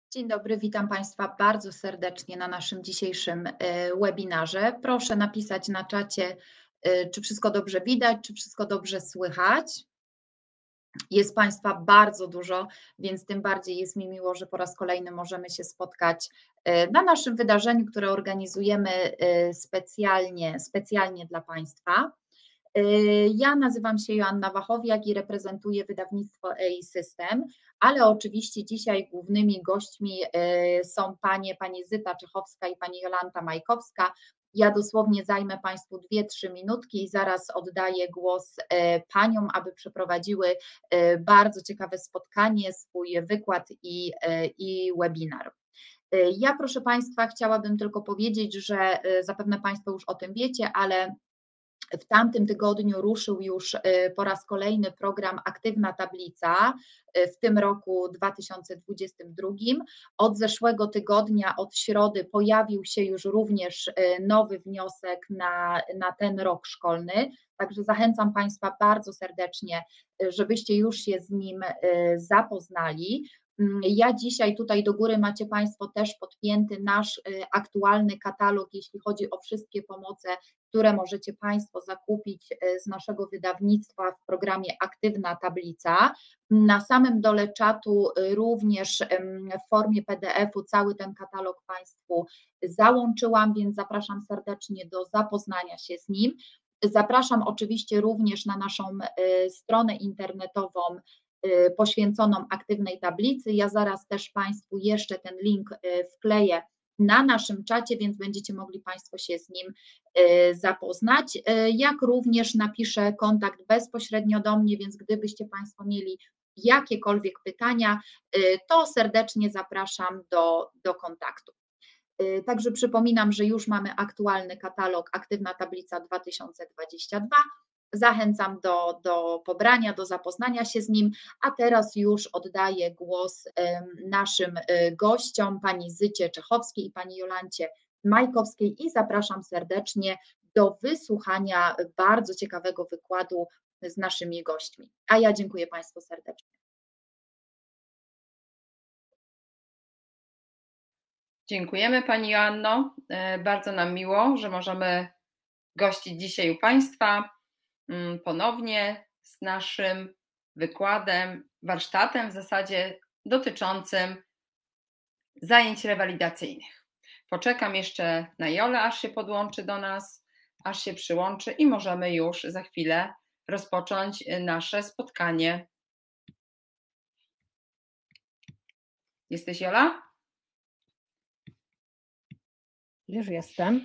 Dzień dobry, witam Państwa bardzo serdecznie na naszym dzisiejszym webinarze. Proszę napisać na czacie, czy wszystko dobrze widać, czy wszystko dobrze słychać. Jest Państwa bardzo dużo, więc tym bardziej jest mi miło, że po raz kolejny możemy się spotkać na naszym wydarzeniu, które organizujemy specjalnie dla Państwa. Ja nazywam się Joanna Wachowiak i reprezentuję wydawnictwo EI System, ale oczywiście dzisiaj głównymi gośćmi są pani Zyta Czechowska i pani Jolanta Majkowska. Ja dosłownie zajmę Państwu 2-3 minutki i zaraz oddaję głos paniom, aby przeprowadziły bardzo ciekawe spotkanie, swój wykład i webinar. Ja, proszę Państwa, chciałabym tylko powiedzieć, że zapewne Państwo już o tym wiecie, ale w tamtym tygodniu ruszył już po raz kolejny program Aktywna Tablica w tym roku 2022. Od zeszłego tygodnia, od środy pojawił się już również nowy wniosek na ten rok szkolny, także zachęcam Państwa bardzo serdecznie, żebyście już się z nim zapoznali. Ja dzisiaj tutaj do góry macie Państwo też podpięty nasz aktualny katalog, jeśli chodzi o wszystkie pomoce, które możecie Państwo zakupić z naszego wydawnictwa w programie Aktywna Tablica. Na samym dole czatu również w formie PDF-u cały ten katalog Państwu załączyłam, więc zapraszam serdecznie do zapoznania się z nim. Zapraszam oczywiście również na naszą stronę internetową poświęconą aktywnej tablicy. Ja zaraz też Państwu jeszcze ten link wkleję na naszym czacie, więc będziecie mogli Państwo się z nim zapoznać, jak również napiszę kontakt bezpośrednio do mnie, więc gdybyście Państwo mieli jakiekolwiek pytania, to serdecznie zapraszam do kontaktu. Także przypominam, że już mamy aktualny katalog Aktywna Tablica 2022. Zachęcam do pobrania, do zapoznania się z nim, a teraz już oddaję głos naszym gościom, pani Zycie Czechowskiej i pani Jolancie Majkowskiej i zapraszam serdecznie do wysłuchania bardzo ciekawego wykładu z naszymi gośćmi. A ja dziękuję Państwu serdecznie. Dziękujemy Pani Joanno. Bardzo nam miło, że możemy gościć dzisiaj u Państwa ponownie z naszym wykładem, warsztatem w zasadzie dotyczącym zajęć rewalidacyjnych. Poczekam jeszcze na Jolę, aż się podłączy do nas, aż się przyłączy i możemy już za chwilę rozpocząć nasze spotkanie. Jesteś, Jola? Już jestem.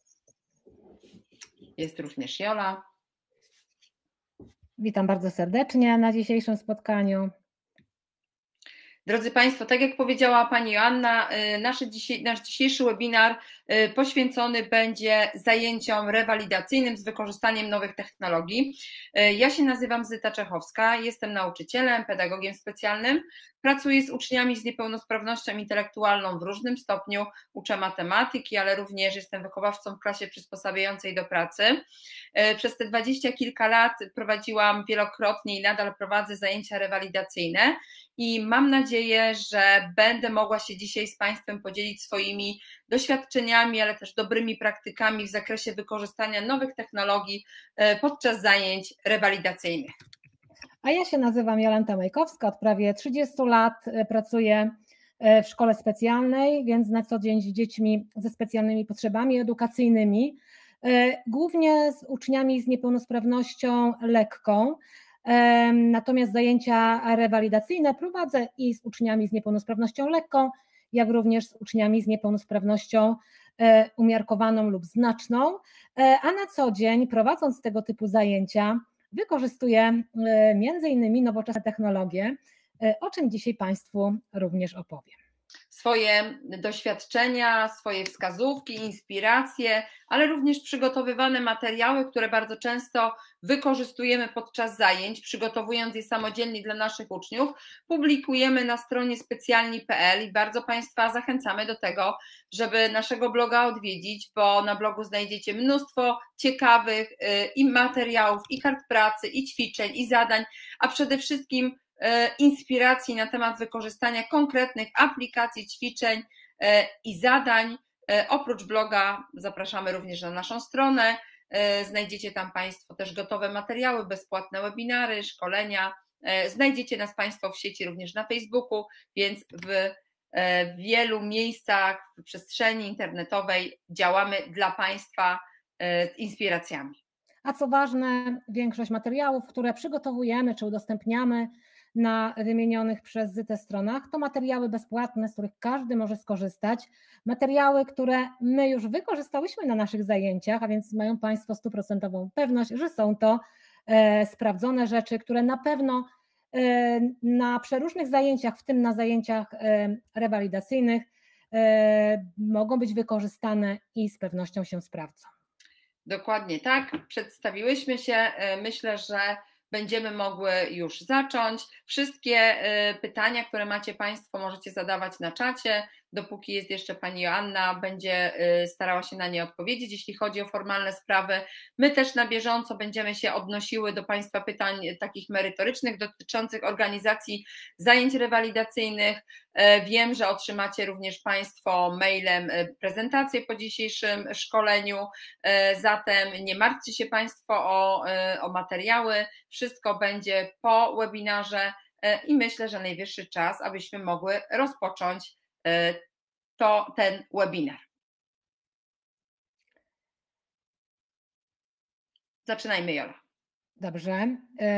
Jest również Jola. Witam bardzo serdecznie na dzisiejszym spotkaniu. Drodzy Państwo, tak jak powiedziała Pani Joanna, nasz dzisiejszy webinar poświęcony będzie zajęciom rewalidacyjnym z wykorzystaniem nowych technologii. Ja się nazywam Zyta Czechowska, jestem nauczycielem, pedagogiem specjalnym, pracuję z uczniami z niepełnosprawnością intelektualną w różnym stopniu, uczę matematyki, ale również jestem wychowawcą w klasie przysposabiającej do pracy. Przez te 20 kilka lat prowadziłam wielokrotnie i nadal prowadzę zajęcia rewalidacyjne i mam nadzieję, że będę mogła się dzisiaj z Państwem podzielić swoimi doświadczeniami, ale też dobrymi praktykami w zakresie wykorzystania nowych technologii podczas zajęć rewalidacyjnych. A ja się nazywam Jolanta Majkowska, od prawie 30 lat pracuję w szkole specjalnej, więc na co dzień z dziećmi ze specjalnymi potrzebami edukacyjnymi, głównie z uczniami z niepełnosprawnością lekką. Natomiast zajęcia rewalidacyjne prowadzę i z uczniami z niepełnosprawnością lekką, jak również z uczniami z niepełnosprawnością umiarkowaną lub znaczną, a na co dzień prowadząc tego typu zajęcia wykorzystuję między innymi nowoczesne technologie, o czym dzisiaj Państwu również opowiem. Swoje doświadczenia, swoje wskazówki, inspiracje, ale również przygotowywane materiały, które bardzo często wykorzystujemy podczas zajęć, przygotowując je samodzielnie dla naszych uczniów, publikujemy na stronie specjalni.pl i bardzo Państwa zachęcamy do tego, żeby naszego bloga odwiedzić, bo na blogu znajdziecie mnóstwo ciekawych i materiałów, i kart pracy, i ćwiczeń, i zadań, a przede wszystkim inspiracji na temat wykorzystania konkretnych aplikacji, ćwiczeń i zadań. Oprócz bloga zapraszamy również na naszą stronę. Znajdziecie tam Państwo też gotowe materiały, bezpłatne webinary, szkolenia. Znajdziecie nas Państwo w sieci również na Facebooku, więc w wielu miejscach w przestrzeni internetowej działamy dla Państwa z inspiracjami. A co ważne, większość materiałów, które przygotowujemy czy udostępniamy na wymienionych przez Zytę stronach, to materiały bezpłatne, z których każdy może skorzystać. Materiały, które my już wykorzystałyśmy na naszych zajęciach, a więc mają Państwo 100% pewność, że są to sprawdzone rzeczy, które na pewno na przeróżnych zajęciach, w tym na zajęciach rewalidacyjnych, mogą być wykorzystane i z pewnością się sprawdzą. Dokładnie tak, przedstawiłyśmy się, myślę, że będziemy mogły już zacząć. Wszystkie pytania, które macie Państwo, możecie zadawać na czacie, dopóki jest jeszcze Pani Joanna, będzie starała się na nie odpowiedzieć, jeśli chodzi o formalne sprawy. My też na bieżąco będziemy się odnosiły do Państwa pytań takich merytorycznych dotyczących organizacji zajęć rewalidacyjnych. Wiem, że otrzymacie również Państwo mailem prezentację po dzisiejszym szkoleniu, zatem nie martwcie się Państwo o materiały, wszystko będzie po webinarze i myślę, że najwyższy czas, abyśmy mogły rozpocząć ten webinar. Zaczynajmy, Jola. Dobrze.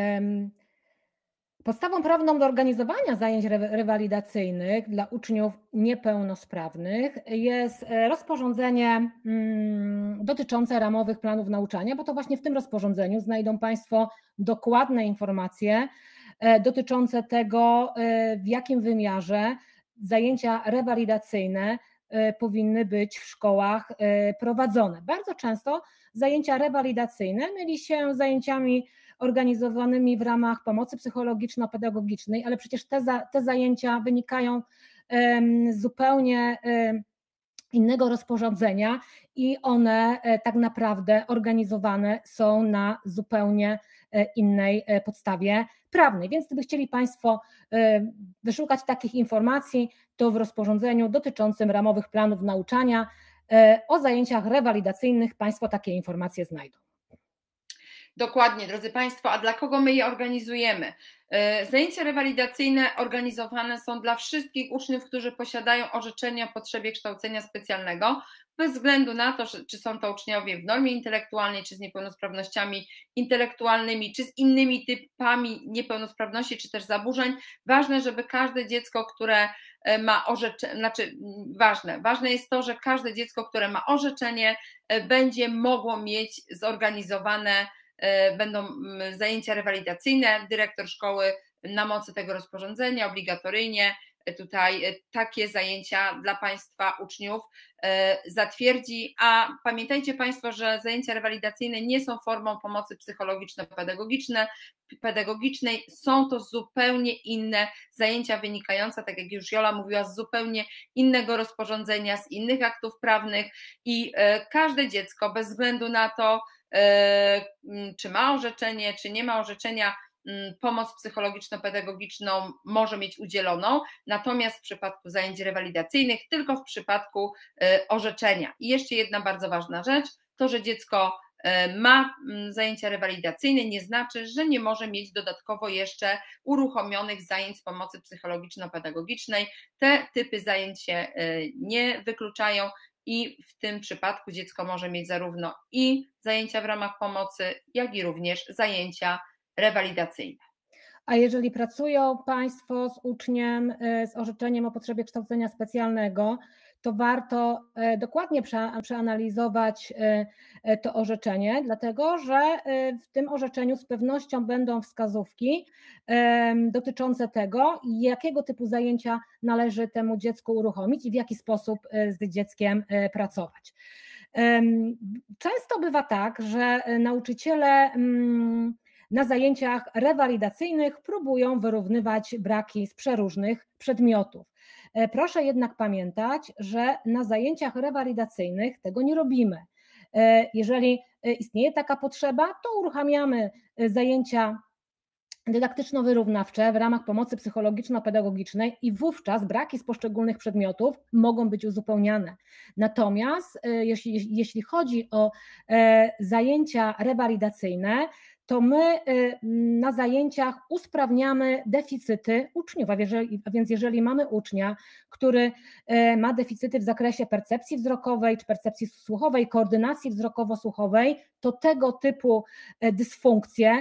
Podstawą prawną do organizowania zajęć rewalidacyjnych dla uczniów niepełnosprawnych jest rozporządzenie dotyczące ramowych planów nauczania, bo to właśnie w tym rozporządzeniu znajdą Państwo dokładne informacje dotyczące tego, w jakim wymiarze zajęcia rewalidacyjne powinny być w szkołach prowadzone. Bardzo często zajęcia rewalidacyjne myli się z zajęciami organizowanymi w ramach pomocy psychologiczno-pedagogicznej, ale przecież te zajęcia wynikają z zupełnie innego rozporządzenia i one tak naprawdę organizowane są na zupełnie innej podstawie prawnej. Więc gdyby chcieli Państwo wyszukać takich informacji, to w rozporządzeniu dotyczącym ramowych planów nauczania o zajęciach rewalidacyjnych Państwo takie informacje znajdą. Dokładnie, drodzy Państwo, a dla kogo my je organizujemy? Zajęcia rewalidacyjne organizowane są dla wszystkich uczniów, którzy posiadają orzeczenie o potrzebie kształcenia specjalnego, bez względu na to, czy są to uczniowie w normie intelektualnej, czy z niepełnosprawnościami intelektualnymi, czy z innymi typami niepełnosprawności, czy też zaburzeń. Ważne, żeby każde dziecko, które ma orzeczenie, ważne jest to, że każde dziecko, które ma orzeczenie, będzie mogło mieć zorganizowane, będą zajęcia rewalidacyjne. Dyrektor szkoły na mocy tego rozporządzenia obligatoryjnie tutaj takie zajęcia dla Państwa uczniów zatwierdzi, a pamiętajcie Państwo, że zajęcia rewalidacyjne nie są formą pomocy psychologiczno-pedagogicznej, są to zupełnie inne zajęcia wynikające, tak jak już Jola mówiła, z zupełnie innego rozporządzenia, z innych aktów prawnych i każde dziecko bez względu na to, czy ma orzeczenie, czy nie ma orzeczenia, pomoc psychologiczno-pedagogiczną może mieć udzieloną, natomiast w przypadku zajęć rewalidacyjnych tylko w przypadku orzeczenia. I jeszcze jedna bardzo ważna rzecz, to, że dziecko ma zajęcia rewalidacyjne, nie znaczy, że nie może mieć dodatkowo jeszcze uruchomionych zajęć z pomocy psychologiczno-pedagogicznej. Te typy zajęć się nie wykluczają i w tym przypadku dziecko może mieć zarówno i zajęcia w ramach pomocy, jak i również zajęcia rewalidacyjne. A jeżeli pracują Państwo z uczniem z orzeczeniem o potrzebie kształcenia specjalnego, to warto dokładnie przeanalizować to orzeczenie, dlatego że w tym orzeczeniu z pewnością będą wskazówki dotyczące tego, jakiego typu zajęcia należy temu dziecku uruchomić i w jaki sposób z dzieckiem pracować. Często bywa tak, że nauczyciele na zajęciach rewalidacyjnych próbują wyrównywać braki z przeróżnych przedmiotów. Proszę jednak pamiętać, że na zajęciach rewalidacyjnych tego nie robimy. Jeżeli istnieje taka potrzeba, to uruchamiamy zajęcia dydaktyczno-wyrównawcze w ramach pomocy psychologiczno-pedagogicznej i wówczas braki z poszczególnych przedmiotów mogą być uzupełniane. Natomiast jeśli chodzi o zajęcia rewalidacyjne, to my na zajęciach usprawniamy deficyty uczniów, a więc jeżeli mamy ucznia, który ma deficyty w zakresie percepcji wzrokowej czy percepcji słuchowej, koordynacji wzrokowo-słuchowej, to tego typu dysfunkcje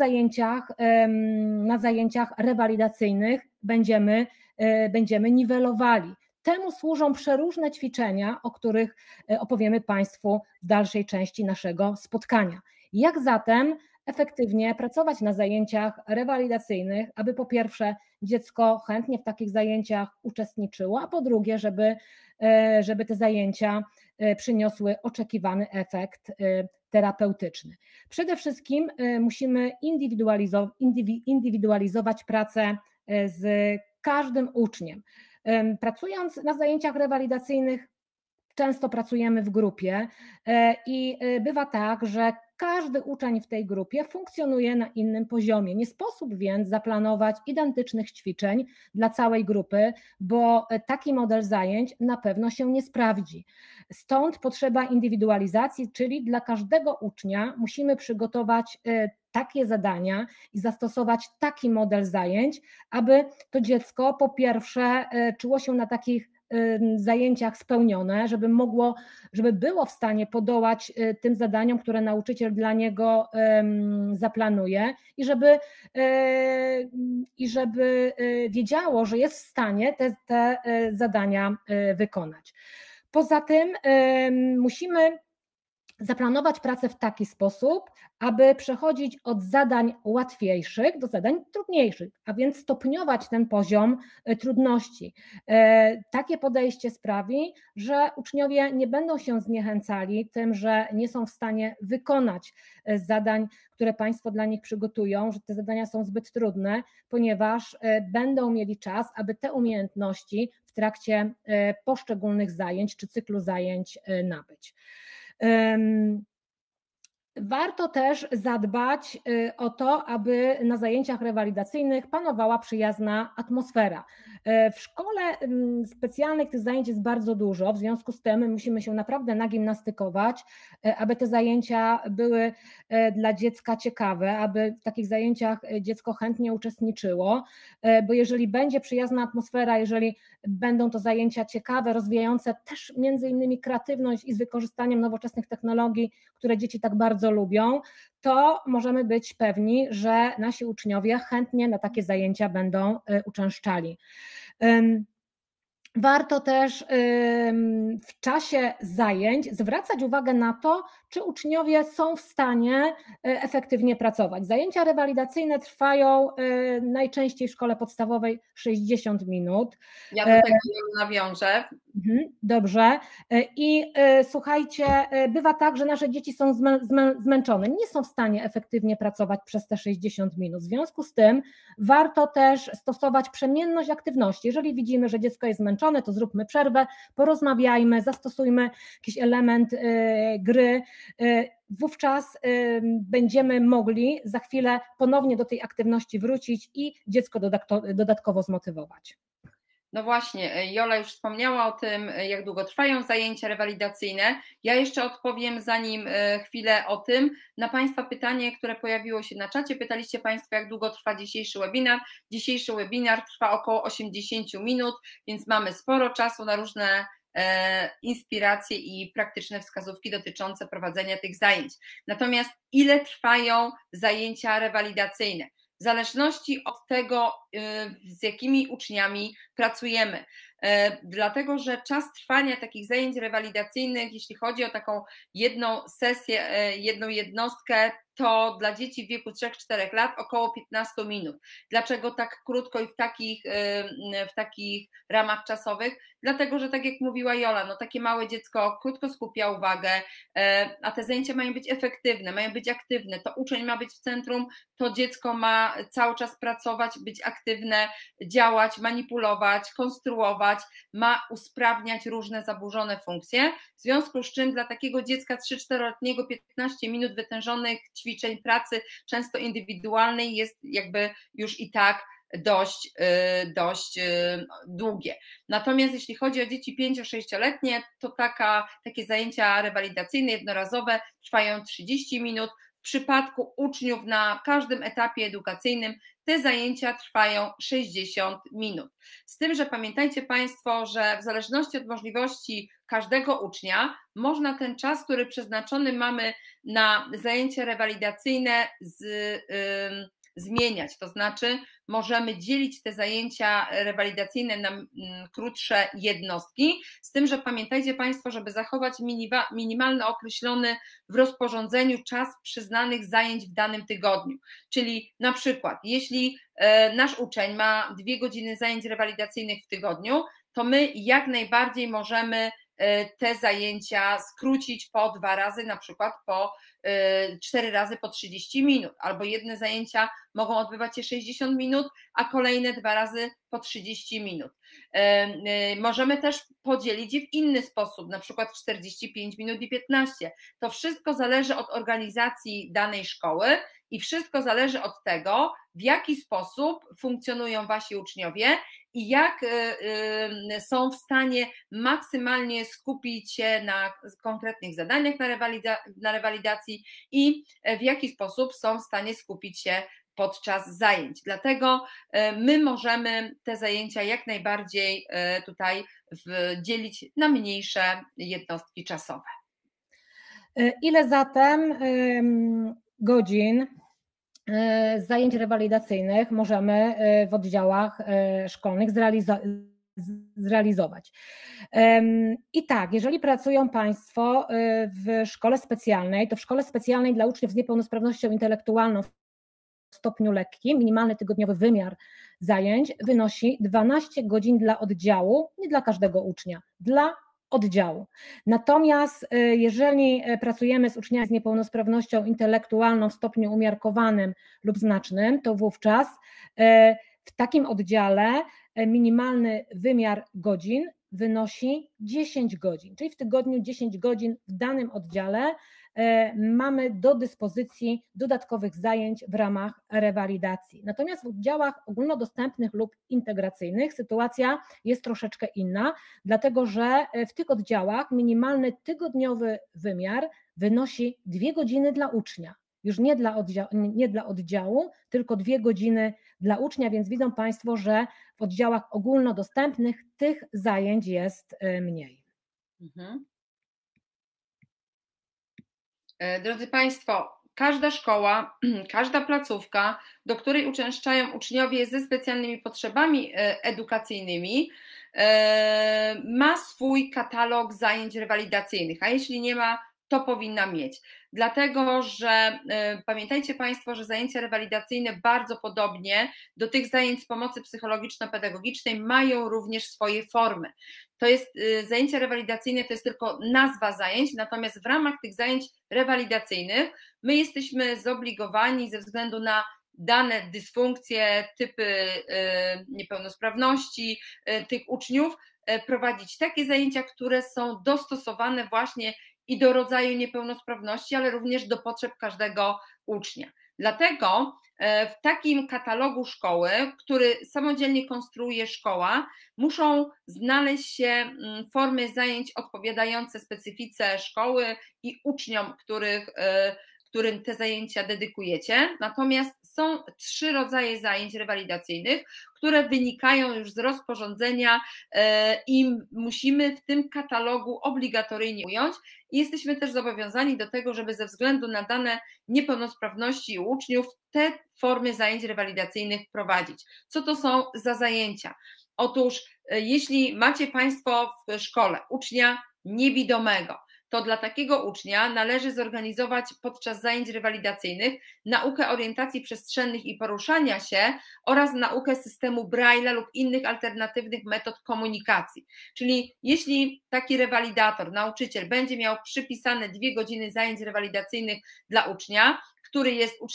na zajęciach rewalidacyjnych będziemy niwelowali. Temu służą przeróżne ćwiczenia, o których opowiemy Państwu w dalszej części naszego spotkania. Jak zatem efektywnie pracować na zajęciach rewalidacyjnych, aby po pierwsze dziecko chętnie w takich zajęciach uczestniczyło, a po drugie, żeby te zajęcia przyniosły oczekiwany efekt terapeutyczny. Przede wszystkim musimy indywidualizować pracę z każdym uczniem. Pracując na zajęciach rewalidacyjnych, często pracujemy w grupie i bywa tak, że każdy uczeń w tej grupie funkcjonuje na innym poziomie. Nie sposób więc zaplanować identycznych ćwiczeń dla całej grupy, bo taki model zajęć na pewno się nie sprawdzi. Stąd potrzeba indywidualizacji, czyli dla każdego ucznia musimy przygotować takie zadania i zastosować taki model zajęć, aby to dziecko po pierwsze czuło się na takich zajęciach spełnione, żeby było w stanie podołać tym zadaniom, które nauczyciel dla niego zaplanuje i żeby wiedziało, że jest w stanie te zadania wykonać. Poza tym musimy zaplanować pracę w taki sposób, aby przechodzić od zadań łatwiejszych do zadań trudniejszych, a więc stopniować ten poziom trudności. Takie podejście sprawi, że uczniowie nie będą się zniechęcali tym, że nie są w stanie wykonać zadań, które Państwo dla nich przygotują, że te zadania są zbyt trudne, ponieważ będą mieli czas, aby te umiejętności w trakcie poszczególnych zajęć czy cyklu zajęć nabyć. Warto też zadbać o to, aby na zajęciach rewalidacyjnych panowała przyjazna atmosfera. W szkole specjalnych tych zajęć jest bardzo dużo, w związku z tym musimy się naprawdę nagimnastykować, aby te zajęcia były dla dziecka ciekawe, aby w takich zajęciach dziecko chętnie uczestniczyło, bo jeżeli będzie przyjazna atmosfera, jeżeli będą to zajęcia ciekawe, rozwijające też między innymi kreatywność i z wykorzystaniem nowoczesnych technologii, które dzieci tak bardzo lubią, to możemy być pewni, że nasi uczniowie chętnie na takie zajęcia będą uczęszczali. Warto też w czasie zajęć zwracać uwagę na to, czy uczniowie są w stanie efektywnie pracować. Zajęcia rewalidacyjne trwają najczęściej w szkole podstawowej 60 minut. Ja do tego nawiążę. Dobrze. I słuchajcie, bywa tak, że nasze dzieci są zmęczone, nie są w stanie efektywnie pracować przez te 60 minut. W związku z tym warto też stosować przemienność aktywności. Jeżeli widzimy, że dziecko jest zmęczone, to zróbmy przerwę, porozmawiajmy, zastosujmy jakiś element gry. Wówczas będziemy mogli za chwilę ponownie do tej aktywności wrócić i dziecko dodatkowo zmotywować. No właśnie, Jola już wspomniała o tym, jak długo trwają zajęcia rewalidacyjne. Ja jeszcze odpowiem zanim chwilę o tym na Państwa pytanie, które pojawiło się na czacie. Pytaliście Państwo, jak długo trwa dzisiejszy webinar. Dzisiejszy webinar trwa około 80 minut, więc mamy sporo czasu na różne inspiracje i praktyczne wskazówki dotyczące prowadzenia tych zajęć. Natomiast ile trwają zajęcia rewalidacyjne? W zależności od tego, z jakimi uczniami pracujemy. Dlatego, że czas trwania takich zajęć rewalidacyjnych, jeśli chodzi o taką jedną sesję, jedną jednostkę, to dla dzieci w wieku 3-4 lat około 15 minut. Dlaczego tak krótko i w takich ramach czasowych? Dlatego, że tak jak mówiła Jola, no takie małe dziecko krótko skupia uwagę, a te zajęcia mają być efektywne, mają być aktywne, to uczeń ma być w centrum, to dziecko ma cały czas pracować, być aktywne. interaktywne działać, manipulować, konstruować, ma usprawniać różne zaburzone funkcje, w związku z czym dla takiego dziecka 3-4-letniego 15 minut wytężonych ćwiczeń, pracy, często indywidualnej, jest jakby już i tak dość długie. Natomiast jeśli chodzi o dzieci 5-6-letnie, to takie zajęcia rewalidacyjne jednorazowe trwają 30 minut. W przypadku uczniów na każdym etapie edukacyjnym te zajęcia trwają 60 minut. Z tym, że pamiętajcie Państwo, że w zależności od możliwości każdego ucznia można ten czas, który przeznaczony mamy na zajęcia rewalidacyjne zmieniać, to znaczy możemy dzielić te zajęcia rewalidacyjne na krótsze jednostki, z tym, że pamiętajcie Państwo, żeby zachować minimalny określony w rozporządzeniu czas przyznanych zajęć w danym tygodniu, czyli na przykład jeśli nasz uczeń ma 2 godziny zajęć rewalidacyjnych w tygodniu, to my jak najbardziej możemy te zajęcia skrócić po 2 razy, na przykład po 4 razy po 30 minut, albo jedne zajęcia mogą odbywać się 60 minut, a kolejne 2 razy po 30 minut. Możemy też podzielić je w inny sposób, na przykład 45 minut i 15. To wszystko zależy od organizacji danej szkoły i wszystko zależy od tego, w jaki sposób funkcjonują Wasi uczniowie i jak są w stanie maksymalnie skupić się na konkretnych zadaniach na rewalidacji i w jaki sposób są w stanie skupić się podczas zajęć. Dlatego my możemy te zajęcia jak najbardziej tutaj dzielić na mniejsze jednostki czasowe. Ile zatem godzin zajęć rewalidacyjnych możemy w oddziałach szkolnych zrealizować? I tak, jeżeli pracują Państwo w szkole specjalnej, to w szkole specjalnej dla uczniów z niepełnosprawnością intelektualną w stopniu lekkim minimalny tygodniowy wymiar zajęć wynosi 12 godzin dla oddziału, nie dla każdego ucznia, dla oddziału. Natomiast jeżeli pracujemy z uczniami z niepełnosprawnością intelektualną w stopniu umiarkowanym lub znacznym, to wówczas w takim oddziale minimalny wymiar godzin wynosi 10 godzin, czyli w tygodniu 10 godzin w danym oddziale mamy do dyspozycji dodatkowych zajęć w ramach rewalidacji. Natomiast w oddziałach ogólnodostępnych lub integracyjnych sytuacja jest troszeczkę inna, dlatego że w tych oddziałach minimalny tygodniowy wymiar wynosi 2 godziny dla ucznia. Już nie dla oddziału, tylko 2 godziny dla ucznia, więc widzą Państwo, że w oddziałach ogólnodostępnych tych zajęć jest mniej. Drodzy Państwo, każda szkoła, każda placówka, do której uczęszczają uczniowie ze specjalnymi potrzebami edukacyjnymi, ma swój katalog zajęć rewalidacyjnych, a jeśli nie ma, to powinna mieć. Dlatego, że pamiętajcie Państwo, że zajęcia rewalidacyjne bardzo podobnie do tych zajęć z pomocy psychologiczno-pedagogicznej mają również swoje formy. To jest zajęcia rewalidacyjne, to jest tylko nazwa zajęć, natomiast w ramach tych zajęć rewalidacyjnych my jesteśmy zobligowani ze względu na dane dysfunkcje, typy niepełnosprawności tych uczniów prowadzić takie zajęcia, które są dostosowane właśnie i do rodzaju niepełnosprawności, ale również do potrzeb każdego ucznia. Dlatego w takim katalogu szkoły, który samodzielnie konstruuje szkoła, muszą znaleźć się formy zajęć odpowiadające specyfice szkoły i uczniom, którym te zajęcia dedykujecie. Natomiast są 3 rodzaje zajęć rewalidacyjnych, które wynikają już z rozporządzenia i musimy w tym katalogu obligatoryjnie ująć. I jesteśmy też zobowiązani do tego, żeby ze względu na dane niepełnosprawności uczniów te formy zajęć rewalidacyjnych prowadzić. Co to są za zajęcia? Otóż jeśli macie Państwo w szkole ucznia niewidomego, to dla takiego ucznia należy zorganizować podczas zajęć rewalidacyjnych naukę orientacji przestrzennych i poruszania się oraz naukę systemu Braille'a lub innych alternatywnych metod komunikacji. Czyli jeśli taki rewalidator, nauczyciel będzie miał przypisane 2 godziny zajęć rewalidacyjnych dla ucznia, który jest uczniem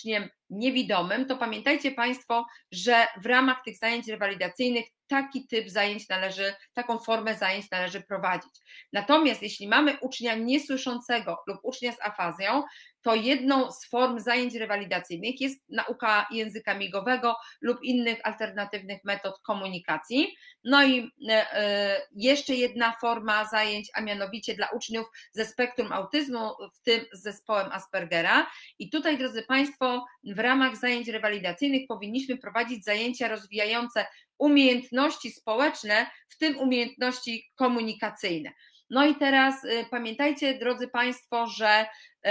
niewidomym, to pamiętajcie Państwo, że w ramach tych zajęć rewalidacyjnych taki typ zajęć taką formę zajęć należy prowadzić. Natomiast jeśli mamy ucznia niesłyszącego lub ucznia z afazją, to jedną z form zajęć rewalidacyjnych jest nauka języka migowego lub innych alternatywnych metod komunikacji. No i jeszcze jedna forma zajęć, a mianowicie dla uczniów ze spektrum autyzmu, w tym z zespołem Aspergera. I tutaj, drodzy Państwo, w ramach zajęć rewalidacyjnych powinniśmy prowadzić zajęcia rozwijające umiejętności społeczne, w tym umiejętności komunikacyjne. No i teraz pamiętajcie, drodzy Państwo, że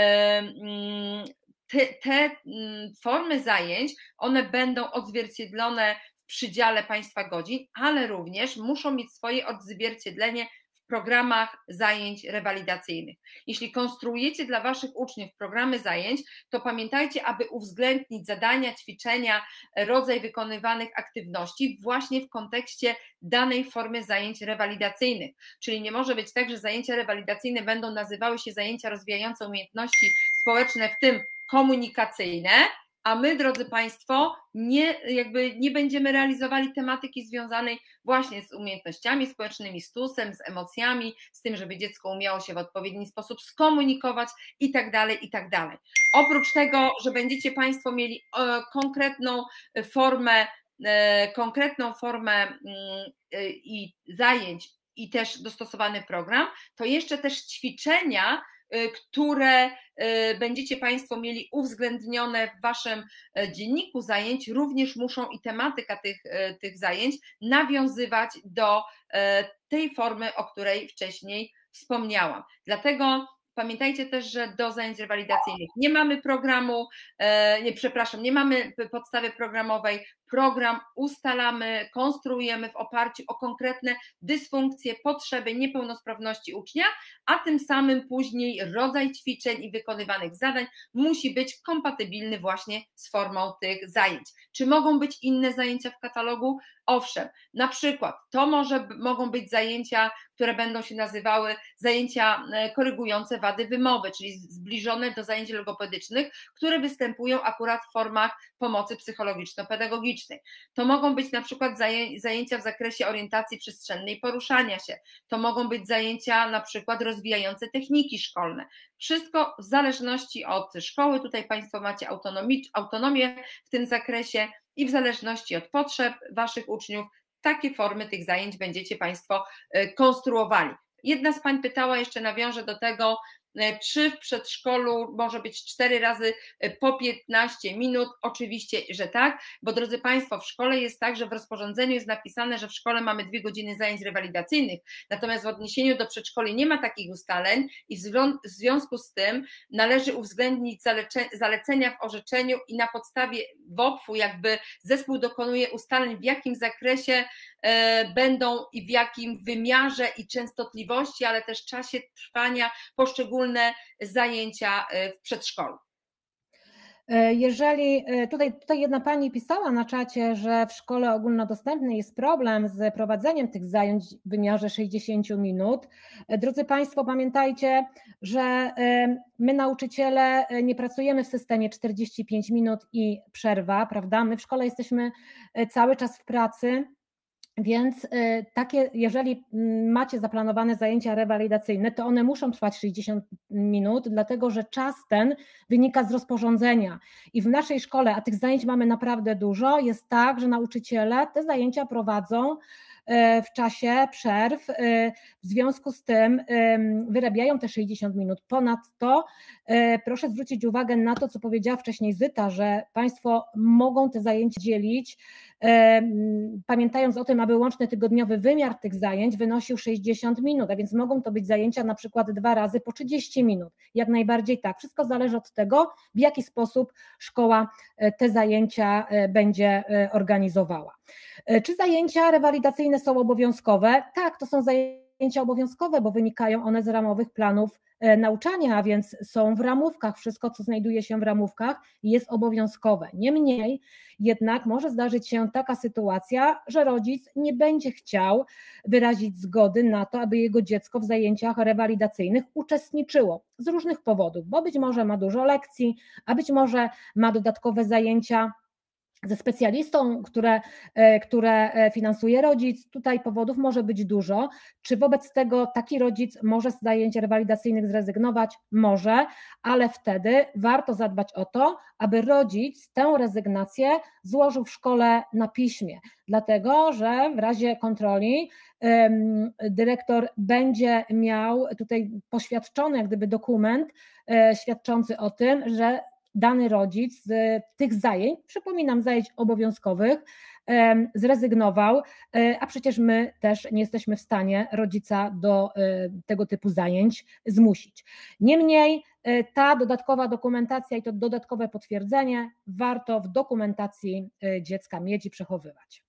te formy zajęć, one będą odzwierciedlone w przydziale Państwa godzin, ale również muszą mieć swoje odzwierciedlenie w programach zajęć rewalidacyjnych. Jeśli konstruujecie dla Waszych uczniów programy zajęć, to pamiętajcie, aby uwzględnić zadania, ćwiczenia, rodzaj wykonywanych aktywności właśnie w kontekście danej formy zajęć rewalidacyjnych. Czyli nie może być tak, że zajęcia rewalidacyjne będą nazywały się zajęcia rozwijające umiejętności społeczne, w tym komunikacyjne, a my, drodzy Państwo, nie będziemy realizowali tematyki związanej właśnie z umiejętnościami społecznymi, z TUS-em, z emocjami, z tym, żeby dziecko umiało się w odpowiedni sposób skomunikować i tak dalej, i tak dalej. Oprócz tego, że będziecie Państwo mieli konkretną formę i zajęć i też dostosowany program, to jeszcze też ćwiczenia, które będziecie Państwo mieli uwzględnione w Waszym dzienniku zajęć, również muszą i tematyka tych zajęć nawiązywać do tej formy, o której wcześniej wspomniałam. Dlatego pamiętajcie też, że do zajęć rewalidacyjnych nie mamy nie mamy podstawy programowej. Program ustalamy, konstruujemy w oparciu o konkretne dysfunkcje, potrzeby, niepełnosprawności ucznia, a tym samym później rodzaj ćwiczeń i wykonywanych zadań musi być kompatybilny właśnie z formą tych zajęć. Czy mogą być inne zajęcia w katalogu? Owszem, na przykład to mogą być zajęcia, które będą się nazywały zajęcia korygujące wady wymowy, czyli zbliżone do zajęć logopedycznych, które występują akurat w formach pomocy psychologiczno-pedagogicznej. To mogą być na przykład zajęcia w zakresie orientacji przestrzennej, poruszania się. To mogą być zajęcia na przykład rozwijające techniki szkolne. Wszystko w zależności od szkoły. Tutaj Państwo macie autonomię w tym zakresie i w zależności od potrzeb Waszych uczniów takie formy tych zajęć będziecie Państwo konstruowali. Jedna z Pań pytała, jeszcze nawiążę do tego, czy w przedszkolu może być 4 razy po 15 minut? Oczywiście, że tak, bo drodzy Państwo, w szkole jest tak, że w rozporządzeniu jest napisane, że w szkole mamy 2 godziny zajęć rewalidacyjnych, natomiast w odniesieniu do przedszkoli nie ma takich ustaleń i w związku z tym należy uwzględnić zalecenia w orzeczeniu i na podstawie WOPF-u jakby zespół dokonuje ustaleń, w jakim zakresie będą i w jakim wymiarze i częstotliwości, ale też czasie trwania poszczególne zajęcia w przedszkolu. Jeżeli tutaj jedna Pani pisała na czacie, że w szkole ogólnodostępnej jest problem z prowadzeniem tych zajęć w wymiarze 60 minut. Drodzy Państwo, pamiętajcie, że my nauczyciele nie pracujemy w systemie 45 minut i przerwa, prawda? My w szkole jesteśmy cały czas w pracy. Więc jeżeli macie zaplanowane zajęcia rewalidacyjne, to one muszą trwać 60 minut, dlatego że czas ten wynika z rozporządzenia. I w naszej szkole, a tych zajęć mamy naprawdę dużo, jest tak, że nauczyciele te zajęcia prowadzą w czasie przerw, w związku z tym wyrabiają te 60 minut. Ponadto proszę zwrócić uwagę na to, co powiedziała wcześniej Zyta, że Państwo mogą te zajęcia dzielić, pamiętając o tym, aby łączny tygodniowy wymiar tych zajęć wynosił 60 minut, a więc mogą to być zajęcia na przykład 2 razy po 30 minut. Jak najbardziej tak. Wszystko zależy od tego, w jaki sposób szkoła te zajęcia będzie organizowała. Czy zajęcia rewalidacyjne są obowiązkowe? Tak, to są zajęcia obowiązkowe, bo wynikają one z ramowych planów nauczania, a więc są w ramówkach, wszystko co znajduje się w ramówkach jest obowiązkowe. Niemniej jednak może zdarzyć się taka sytuacja, że rodzic nie będzie chciał wyrazić zgody na to, aby jego dziecko w zajęciach rewalidacyjnych uczestniczyło z różnych powodów, bo być może ma dużo lekcji, a być może ma dodatkowe zajęcia ze specjalistą, które finansuje rodzic. Tutaj powodów może być dużo. Czy wobec tego taki rodzic może z zajęć rewalidacyjnych zrezygnować? Może, ale wtedy warto zadbać o to, aby rodzic tę rezygnację złożył w szkole na piśmie, dlatego że w razie kontroli dyrektor będzie miał tutaj poświadczony jak gdyby dokument świadczący o tym, że dany rodzic z tych zajęć, przypominam, zajęć obowiązkowych, zrezygnował, a przecież my też nie jesteśmy w stanie rodzica do tego typu zajęć zmusić. Niemniej ta dodatkowa dokumentacja i to dodatkowe potwierdzenie warto w dokumentacji dziecka mieć i przechowywać.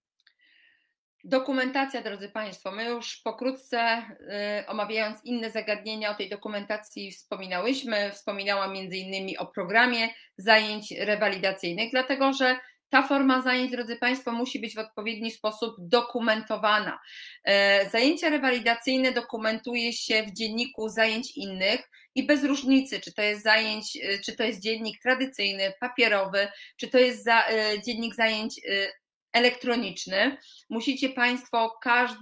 Dokumentacja, drodzy Państwo, my już pokrótce omawiając inne zagadnienia o tej dokumentacji wspominałam między innymi o programie zajęć rewalidacyjnych, dlatego że ta forma zajęć, drodzy Państwo, musi być w odpowiedni sposób dokumentowana. Zajęcia rewalidacyjne dokumentuje się w dzienniku zajęć innych i bez różnicy, czy to jest dziennik tradycyjny, papierowy, czy to jest dziennik zajęć elektroniczny. Musicie Państwo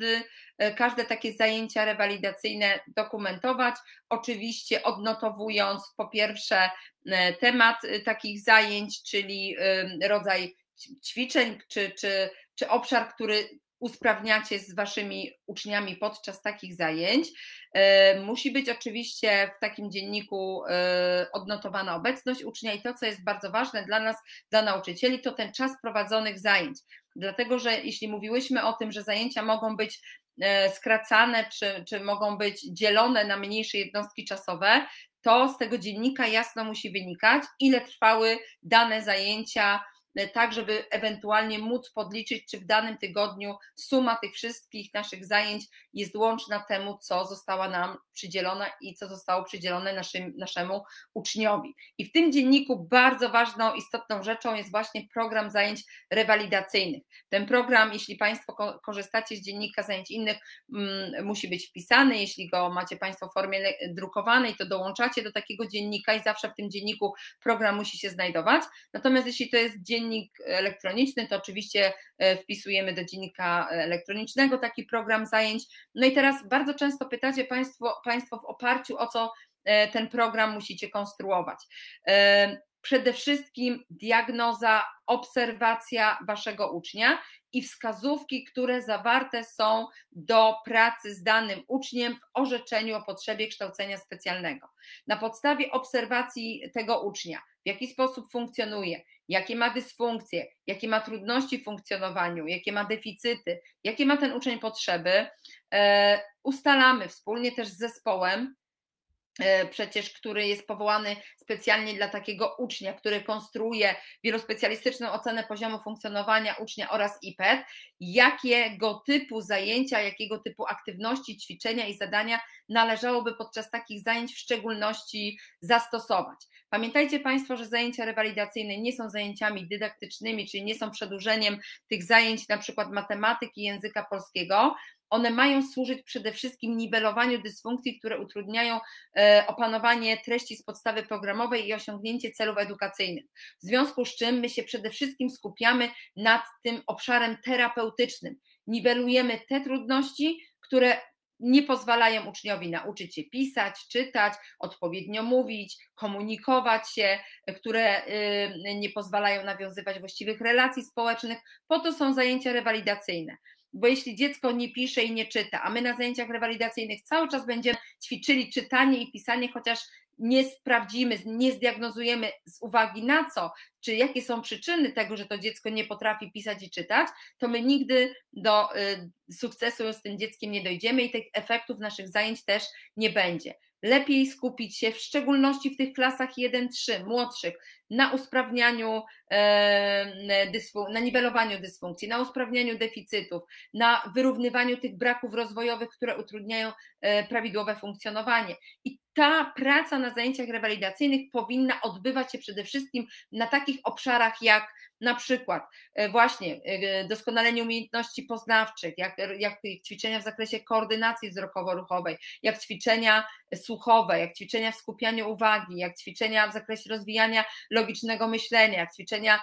każde takie zajęcia rewalidacyjne dokumentować, oczywiście odnotowując po pierwsze temat takich zajęć, czyli rodzaj ćwiczeń czy obszar, który usprawniacie z Waszymi uczniami podczas takich zajęć. Musi być oczywiście w takim dzienniku odnotowana obecność ucznia i to, co jest bardzo ważne dla nas, dla nauczycieli, to ten czas prowadzonych zajęć. Dlatego, że jeśli mówiłyśmy o tym, że zajęcia mogą być skracane czy mogą być dzielone na mniejsze jednostki czasowe, to z tego dziennika jasno musi wynikać, ile trwały dane zajęcia, tak żeby ewentualnie móc podliczyć, czy w danym tygodniu suma tych wszystkich naszych zajęć jest łączna temu, co została nam przydzielona i co zostało przydzielone naszemu uczniowi. I w tym dzienniku bardzo ważną, istotną rzeczą jest właśnie program zajęć rewalidacyjnych. Ten program, jeśli Państwo korzystacie z dziennika zajęć innych, musi być wpisany. Jeśli go macie Państwo w formie drukowanej, to dołączacie do takiego dziennika i zawsze w tym dzienniku program musi się znajdować. Natomiast jeśli to jest dziennik elektroniczny, to oczywiście wpisujemy do dziennika elektronicznego taki program zajęć. No i teraz bardzo często pytacie Państwo w oparciu o co ten program musicie konstruować. Przede wszystkim diagnoza, obserwacja Waszego ucznia i wskazówki, które zawarte są do pracy z danym uczniem w orzeczeniu o potrzebie kształcenia specjalnego. Na podstawie obserwacji tego ucznia, w jaki sposób funkcjonuje, jakie ma dysfunkcje, jakie ma trudności w funkcjonowaniu, jakie ma deficyty, jakie ma ten uczeń potrzeby, ustalamy wspólnie też z zespołem, przecież który jest powołany specjalnie dla takiego ucznia, który konstruuje wielospecjalistyczną ocenę poziomu funkcjonowania ucznia oraz IPET, jakiego typu zajęcia, jakiego typu aktywności, ćwiczenia i zadania należałoby podczas takich zajęć w szczególności zastosować. Pamiętajcie Państwo, że zajęcia rewalidacyjne nie są zajęciami dydaktycznymi, czyli nie są przedłużeniem tych zajęć na przykład matematyki, języka polskiego. One mają służyć przede wszystkim niwelowaniu dysfunkcji, które utrudniają opanowanie treści z podstawy programowej i osiągnięcie celów edukacyjnych. W związku z czym my się przede wszystkim skupiamy nad tym obszarem terapeutycznym. Niwelujemy te trudności, które nie pozwalają uczniowi nauczyć się pisać, czytać, odpowiednio mówić, komunikować się, które nie pozwalają nawiązywać właściwych relacji społecznych. Po to są zajęcia rewalidacyjne. Bo jeśli dziecko nie pisze i nie czyta, a my na zajęciach rewalidacyjnych cały czas będziemy ćwiczyli czytanie i pisanie, chociaż nie sprawdzimy, nie zdiagnozujemy z uwagi na co, czy jakie są przyczyny tego, że to dziecko nie potrafi pisać i czytać, to my nigdy do sukcesu z tym dzieckiem nie dojdziemy i tych efektów naszych zajęć też nie będzie. Lepiej skupić się w szczególności w tych klasach 1-3, młodszych, na usprawnianiu, na niwelowaniu dysfunkcji, na usprawnianiu deficytów, na wyrównywaniu tych braków rozwojowych, które utrudniają prawidłowe funkcjonowanie. I ta praca na zajęciach rewalidacyjnych powinna odbywać się przede wszystkim na takich obszarach jak na przykład właśnie doskonalenie umiejętności poznawczych, jak ćwiczenia w zakresie koordynacji wzrokowo-ruchowej, jak ćwiczenia słuchowe, jak ćwiczenia w skupianiu uwagi, jak ćwiczenia w zakresie rozwijania logicznego myślenia, jak ćwiczenia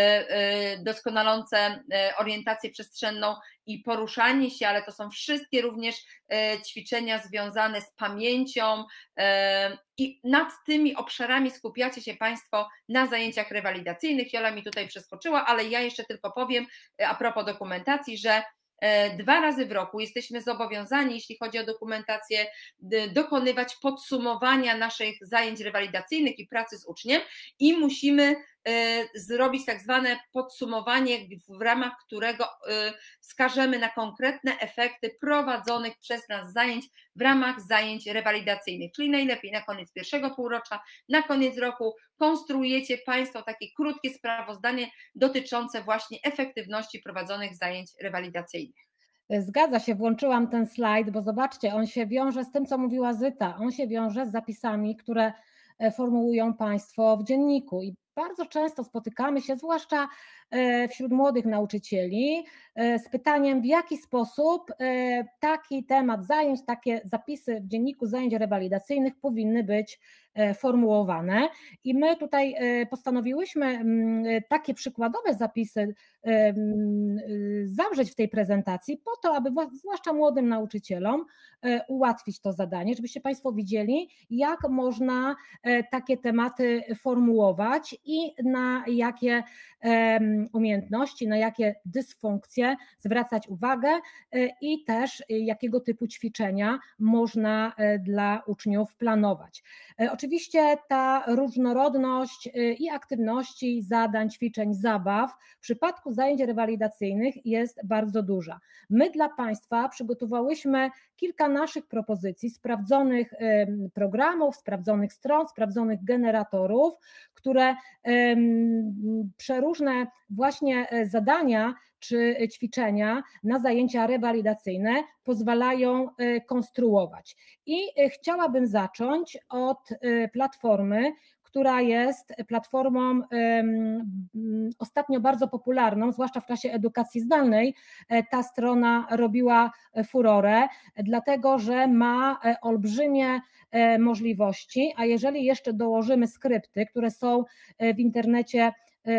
doskonalące orientację przestrzenną i poruszanie się, ale to są wszystkie również ćwiczenia związane z pamięcią i nad tymi obszarami skupiacie się Państwo na zajęciach rewalidacyjnych. Jola mi tutaj przeskoczyła, ale ja jeszcze tylko powiem a propos dokumentacji, że 2 razy w roku jesteśmy zobowiązani, jeśli chodzi o dokumentację, dokonywać podsumowania naszych zajęć rewalidacyjnych i pracy z uczniem i musimy zrobić tak zwane podsumowanie, w ramach którego wskażemy na konkretne efekty prowadzonych przez nas zajęć w ramach zajęć rewalidacyjnych, czyli najlepiej na koniec pierwszego półrocza, na koniec roku konstruujecie Państwo takie krótkie sprawozdanie dotyczące właśnie efektywności prowadzonych zajęć rewalidacyjnych. Zgadza się, włączyłam ten slajd, bo zobaczcie, on się wiąże z tym, co mówiła Zyta, on się wiąże z zapisami, które formułują Państwo w dzienniku i bardzo często spotykamy się, zwłaszcza wśród młodych nauczycieli, z pytaniem, w jaki sposób taki temat zajęć, takie zapisy w dzienniku zajęć rewalidacyjnych powinny być formułowane. I my tutaj postanowiłyśmy takie przykładowe zapisy zawrzeć w tej prezentacji po to, aby zwłaszcza młodym nauczycielom ułatwić to zadanie, żebyście Państwo widzieli, jak można takie tematy formułować i na jakie umiejętności, na jakie dysfunkcje zwracać uwagę i też jakiego typu ćwiczenia można dla uczniów planować. Oczywiście ta różnorodność i aktywności, zadań, ćwiczeń, zabaw w przypadku zajęć rewalidacyjnych jest bardzo duża. My dla Państwa przygotowałyśmy kilka naszych propozycji, sprawdzonych programów, sprawdzonych stron, sprawdzonych generatorów, które przeróżne właśnie zadania czy ćwiczenia na zajęcia rewalidacyjne pozwalają konstruować. I chciałabym zacząć od platformy, która jest platformą ostatnio bardzo popularną, zwłaszcza w klasie edukacji zdalnej. Ta strona robiła furorę, dlatego że ma olbrzymie możliwości, a jeżeli jeszcze dołożymy skrypty, które są w internecie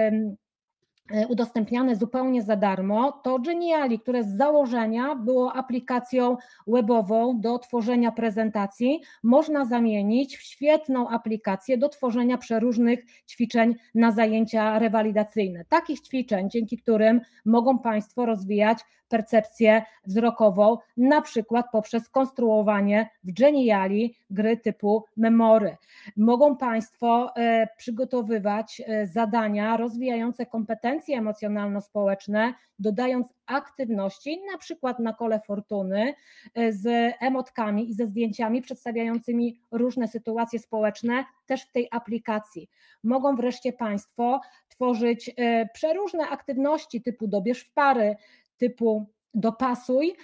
udostępniane zupełnie za darmo, to Geniali, które z założenia było aplikacją webową do tworzenia prezentacji, można zamienić w świetną aplikację do tworzenia przeróżnych ćwiczeń na zajęcia rewalidacyjne. Takich ćwiczeń, dzięki którym mogą Państwo rozwijać percepcję wzrokową, na przykład poprzez konstruowanie w Geniali gry typu memory. Mogą Państwo przygotowywać zadania rozwijające kompetencje emocjonalno-społeczne, dodając aktywności, na przykład na kole fortuny z emotkami i ze zdjęciami przedstawiającymi różne sytuacje społeczne też w tej aplikacji. Mogą wreszcie Państwo tworzyć przeróżne aktywności typu dobierz w pary, typu dopasuj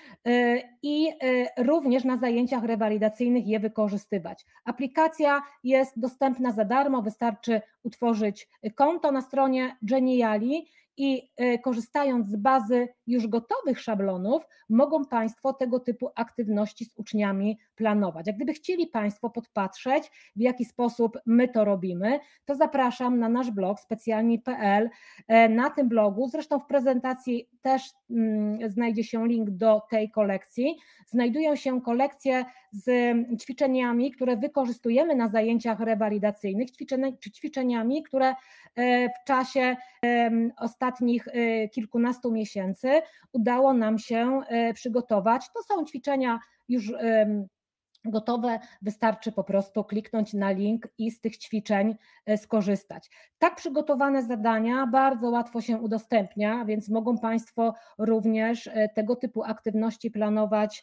i również na zajęciach rewalidacyjnych je wykorzystywać. Aplikacja jest dostępna za darmo, wystarczy utworzyć konto na stronie Geniali i korzystając z bazy już gotowych szablonów, mogą Państwo tego typu aktywności z uczniami planować. Jak gdyby chcieli Państwo podpatrzeć, w jaki sposób my to robimy, to zapraszam na nasz blog specjalni.pl. Na tym blogu, zresztą w prezentacji też znajdzie się link do tej kolekcji, znajdują się kolekcje z ćwiczeniami, które wykorzystujemy na zajęciach rewalidacyjnych, czy ćwiczeniami, które w czasie ostatnich kilkunastu miesięcy udało nam się przygotować. To są ćwiczenia już gotowe, wystarczy po prostu kliknąć na link i z tych ćwiczeń skorzystać. Tak przygotowane zadania bardzo łatwo się udostępnia, więc mogą Państwo również tego typu aktywności planować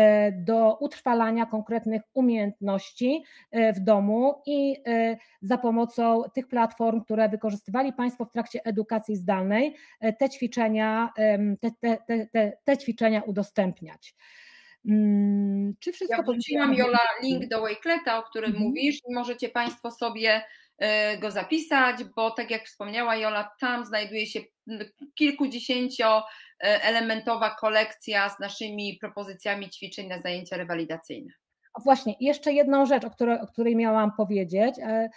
do utrwalania konkretnych umiejętności w domu i za pomocą tych platform, które wykorzystywali Państwo w trakcie edukacji zdalnej, te ćwiczenia udostępniać. Czy wszystko Ja wrzuciłam, powiedziałam? Jola, link do Wakeleta, o którym mówisz, i możecie Państwo sobie go zapisać, bo tak jak wspomniała Jola, tam znajduje się kilkudziesięcioelementowa kolekcja z naszymi propozycjami ćwiczeń na zajęcia rewalidacyjne. Właśnie, jeszcze jedną rzecz, o której miałam powiedzieć.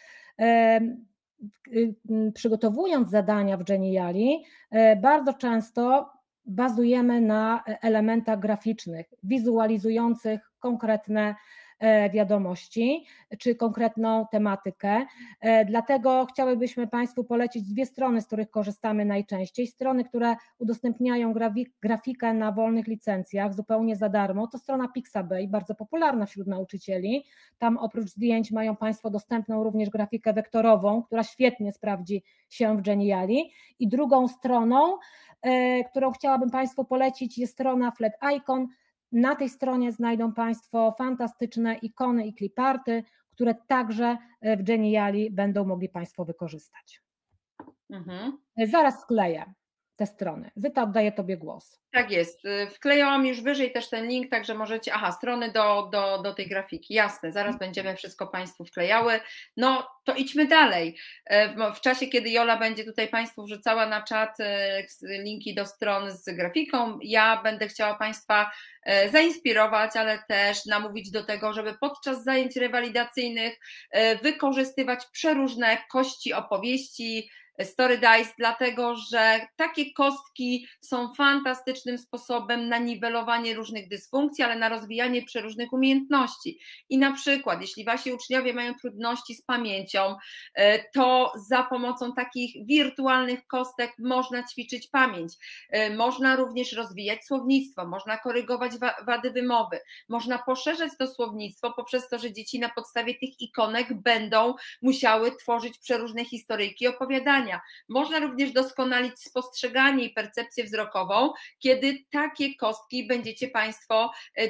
Przygotowując zadania w Geniali, bardzo często bazujemy na elementach graficznych, wizualizujących konkretne wiadomości czy konkretną tematykę. Dlatego chciałybyśmy Państwu polecić 2 strony, z których korzystamy najczęściej. Strony, które udostępniają grafikę na wolnych licencjach zupełnie za darmo. To strona Pixabay, bardzo popularna wśród nauczycieli. Tam oprócz zdjęć mają Państwo dostępną również grafikę wektorową, która świetnie sprawdzi się w Geniali. I drugą stroną, którą chciałabym Państwu polecić, jest strona Flat Icon. Na tej stronie znajdą Państwo fantastyczne ikony i cliparty, które także w Geniali będą mogli Państwo wykorzystać. Zaraz skleję te strony. Zyta, oddaję Tobie głos. Tak jest. Wklejałam już wyżej też ten link, także możecie, strony do tej grafiki. Jasne, zaraz będziemy wszystko Państwu wklejały. No to idźmy dalej. W czasie, kiedy Jola będzie tutaj Państwu wrzucała na czat linki do stron z grafiką, ja będę chciała Państwa zainspirować, ale też namówić do tego, żeby podczas zajęć rewalidacyjnych wykorzystywać przeróżne kości opowieści, Story Dice, dlatego że takie kostki są fantastycznym sposobem na niwelowanie różnych dysfunkcji, ale na rozwijanie przeróżnych umiejętności. I na przykład, jeśli Wasi uczniowie mają trudności z pamięcią, to za pomocą takich wirtualnych kostek można ćwiczyć pamięć. Można również rozwijać słownictwo, można korygować wady wymowy, można poszerzać to słownictwo poprzez to, że dzieci na podstawie tych ikonek będą musiały tworzyć przeróżne historyjki, opowiadania. Można również doskonalić spostrzeganie i percepcję wzrokową, kiedy takie kostki będziecie Państwo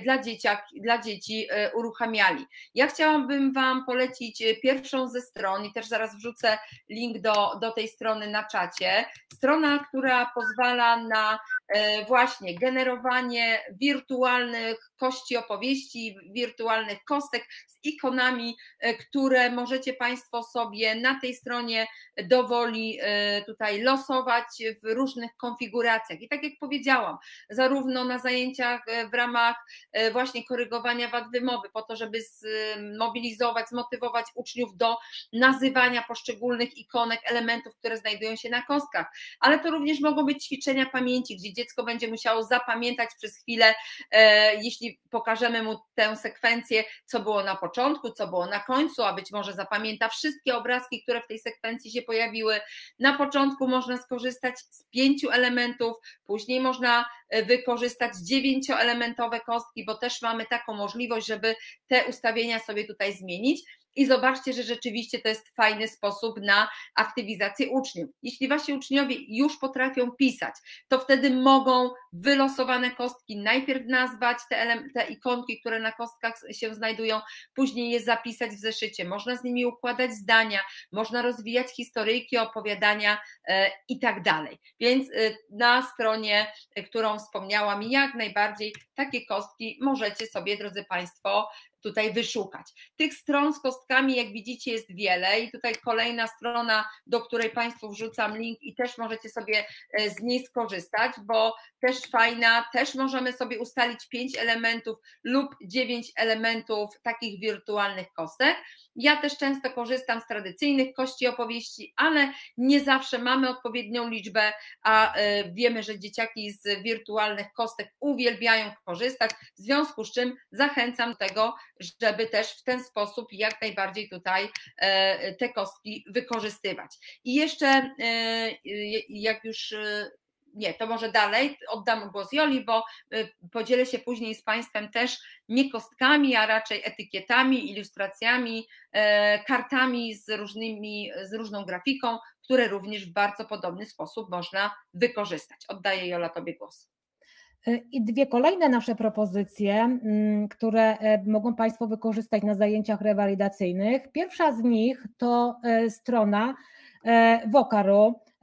dla dzieci uruchamiali. Ja chciałabym Wam polecić pierwszą ze stron i też zaraz wrzucę link do tej strony na czacie. Strona, która pozwala na właśnie generowanie wirtualnych kości opowieści, wirtualnych kostek z ikonami, które możecie Państwo sobie na tej stronie dowoli tutaj losować w różnych konfiguracjach. I tak jak powiedziałam, zarówno na zajęciach w ramach właśnie korygowania wad wymowy, po to, żeby zmobilizować, zmotywować uczniów do nazywania poszczególnych ikonek, elementów, które znajdują się na kostkach, ale to również mogą być ćwiczenia pamięci, gdzie dziecko będzie musiało zapamiętać przez chwilę, jeśli pokażemy mu tę sekwencję, co było na początku, co było na końcu, a być może zapamięta wszystkie obrazki, które w tej sekwencji się pojawiły. Na początku można skorzystać z 5 elementów, później można wykorzystać 9-elementowe kostki, bo też mamy taką możliwość, żeby te ustawienia sobie tutaj zmienić. I zobaczcie, że rzeczywiście to jest fajny sposób na aktywizację uczniów. Jeśli Wasi uczniowie już potrafią pisać, to wtedy mogą wylosowane kostki najpierw nazwać, te ikonki, które na kostkach się znajdują, później je zapisać w zeszycie. Można z nimi układać zdania, można rozwijać historyjki, opowiadania i tak dalej. Więc na stronie, którą wspomniałam, jak najbardziej takie kostki możecie sobie, drodzy Państwo, tutaj wyszukać. Tych stron z kostkami, jak widzicie, jest wiele i tutaj kolejna strona, do której Państwu wrzucam link i też możecie sobie z niej skorzystać, bo też fajna, też możemy sobie ustalić 5 elementów lub 9 elementów takich wirtualnych kostek. Ja też często korzystam z tradycyjnych kości opowieści, ale nie zawsze mamy odpowiednią liczbę, a wiemy, że dzieciaki z wirtualnych kostek uwielbiają korzystać, w związku z czym zachęcam do tego, żeby też w ten sposób jak najbardziej tutaj te kostki wykorzystywać. I jeszcze jak już to może dalej oddam głos Joli, bo podzielę się później z Państwem też nie kostkami, a raczej etykietami, ilustracjami, kartami z różną grafiką, które również w bardzo podobny sposób można wykorzystać. Oddaję, Jola, Tobie głos. I 2 kolejne nasze propozycje, które mogą Państwo wykorzystać na zajęciach rewalidacyjnych. Pierwsza z nich to strona Vocaro.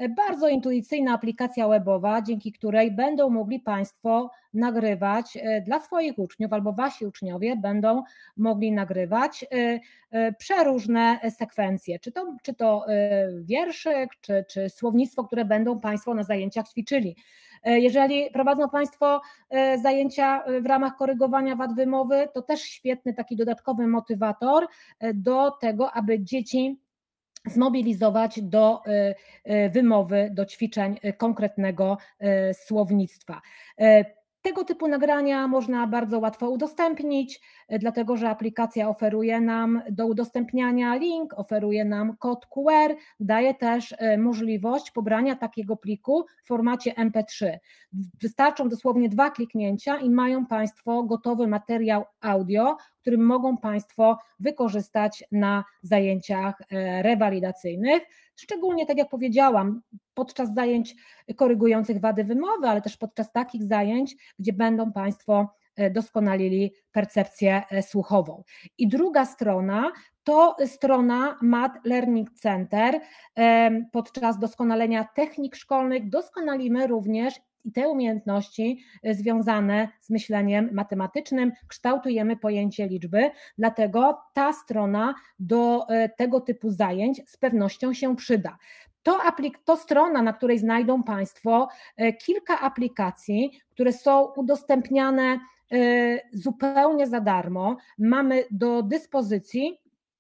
bardzo intuicyjna aplikacja webowa, dzięki której będą mogli Państwo nagrywać dla swoich uczniów, albo Wasi uczniowie będą mogli nagrywać przeróżne sekwencje, czy to wierszyk, czy słownictwo, które będą Państwo na zajęciach ćwiczyli. Jeżeli prowadzą Państwo zajęcia w ramach korygowania wad wymowy, to też świetny taki dodatkowy motywator do tego, aby dzieci zmobilizować do wymowy, do ćwiczeń konkretnego słownictwa. Tego typu nagrania można bardzo łatwo udostępnić, dlatego że aplikacja oferuje nam do udostępniania link, oferuje nam kod QR, daje też możliwość pobrania takiego pliku w formacie MP3. Wystarczą dosłownie 2 kliknięcia i mają Państwo gotowy materiał audio, który mogą Państwo wykorzystać na zajęciach rewalidacyjnych, szczególnie, tak jak powiedziałam, podczas zajęć korygujących wady wymowy, ale też podczas takich zajęć, gdzie będą Państwo doskonalili percepcję słuchową. I druga strona to strona Math Learning Center. Podczas doskonalenia technik szkolnych doskonalimy również i te umiejętności związane z myśleniem matematycznym, kształtujemy pojęcie liczby, dlatego ta strona do tego typu zajęć z pewnością się przyda. To strona, na której znajdą Państwo kilka aplikacji, które są udostępniane zupełnie za darmo. Mamy do dyspozycji,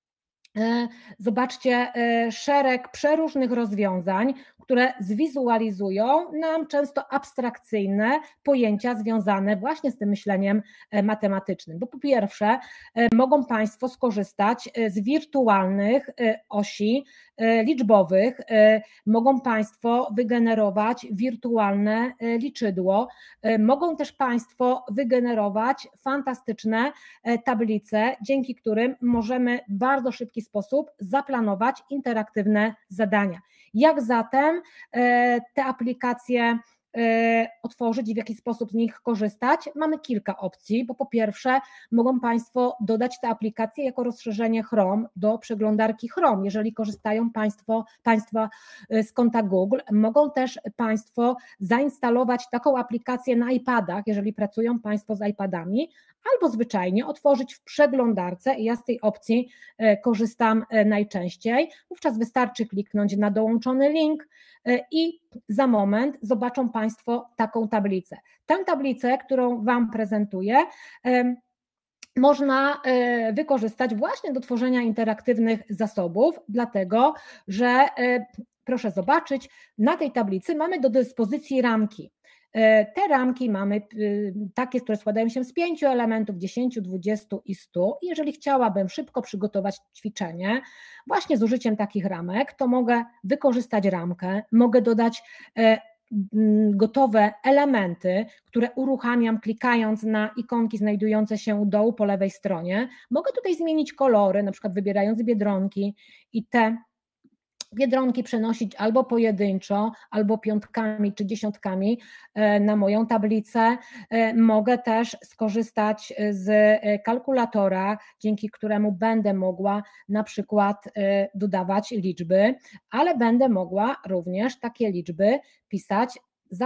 zobaczcie, szereg przeróżnych rozwiązań, które zwizualizują nam często abstrakcyjne pojęcia związane właśnie z tym myśleniem matematycznym. Bo po pierwsze, mogą Państwo skorzystać z wirtualnych osi liczbowych, mogą Państwo wygenerować wirtualne liczydło, mogą też Państwo wygenerować fantastyczne tablice, dzięki którym możemy w bardzo szybki sposób zaplanować interaktywne zadania. Jak zatem te aplikacje otworzyć i w jaki sposób z nich korzystać? Mamy kilka opcji, bo po pierwsze mogą Państwo dodać te aplikacje jako rozszerzenie Chrome do przeglądarki Chrome, jeżeli korzystają Państwa z konta Google. Mogą też Państwo zainstalować taką aplikację na iPadach, jeżeli pracują Państwo z iPadami, albo zwyczajnie otworzyć w przeglądarce i ja z tej opcji korzystam najczęściej. Wówczas wystarczy kliknąć na dołączony link i za moment zobaczą Państwo taką tablicę. Tę tablicę, którą Wam prezentuję, można wykorzystać właśnie do tworzenia interaktywnych zasobów, dlatego że proszę zobaczyć, na tej tablicy mamy do dyspozycji ramki. Te ramki mamy takie, które składają się z 5 elementów, 10, 20 i 100. Jeżeli chciałabym szybko przygotować ćwiczenie właśnie z użyciem takich ramek, to mogę wykorzystać ramkę, mogę dodać gotowe elementy, które uruchamiam klikając na ikonki znajdujące się u dołu po lewej stronie. Mogę tutaj zmienić kolory, na przykład wybierając biedronki i te biedronki przenosić albo pojedynczo, albo piątkami czy dziesiątkami na moją tablicę. Mogę też skorzystać z kalkulatora, dzięki któremu będę mogła na przykład dodawać liczby, ale będę mogła również takie liczby pisać za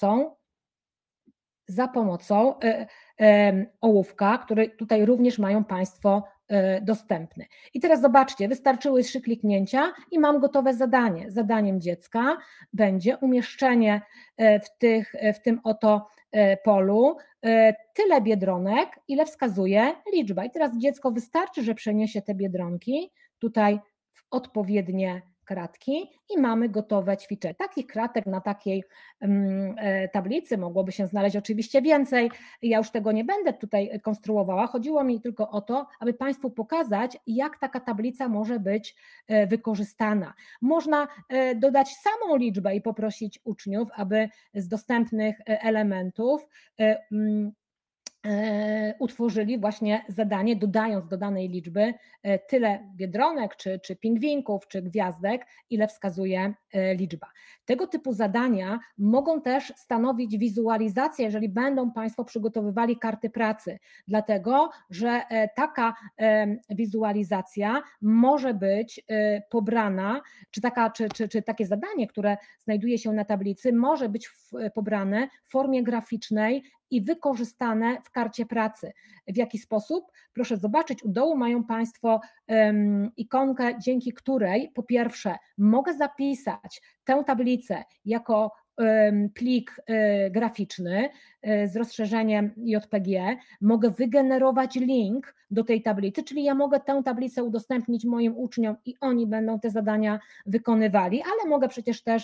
pomocą ołówka, który tutaj również mają Państwo dostępny. I teraz zobaczcie, wystarczyły 3 kliknięcia i mam gotowe zadanie. Zadaniem dziecka będzie umieszczenie w tym oto polu tyle biedronek, ile wskazuje liczba. I teraz dziecko wystarczy, że przeniesie te biedronki tutaj w odpowiednie kratki i mamy gotowe ćwiczenie. Takich kratek na takiej tablicy mogłoby się znaleźć oczywiście więcej. Ja już tego nie będę tutaj konstruowała. Chodziło mi tylko o to, aby Państwu pokazać, jak taka tablica może być wykorzystana. Można dodać samą liczbę i poprosić uczniów, aby z dostępnych elementów utworzyli właśnie zadanie, dodając do danej liczby tyle biedronek, czy pingwinków, czy gwiazdek, ile wskazuje liczba. Tego typu zadania mogą też stanowić wizualizację, jeżeli będą Państwo przygotowywali karty pracy, dlatego że taka wizualizacja może być pobrana, czy takie zadanie, które znajduje się na tablicy, może być pobrane w formie graficznej i wykorzystane w karcie pracy. W jaki sposób? Proszę zobaczyć, u dołu mają Państwo ikonkę, dzięki której po pierwsze mogę zapisać tę tablicę jako plik graficzny z rozszerzeniem JPG, mogę wygenerować link do tej tablicy, czyli ja mogę tę tablicę udostępnić moim uczniom i oni będą te zadania wykonywali, ale mogę przecież też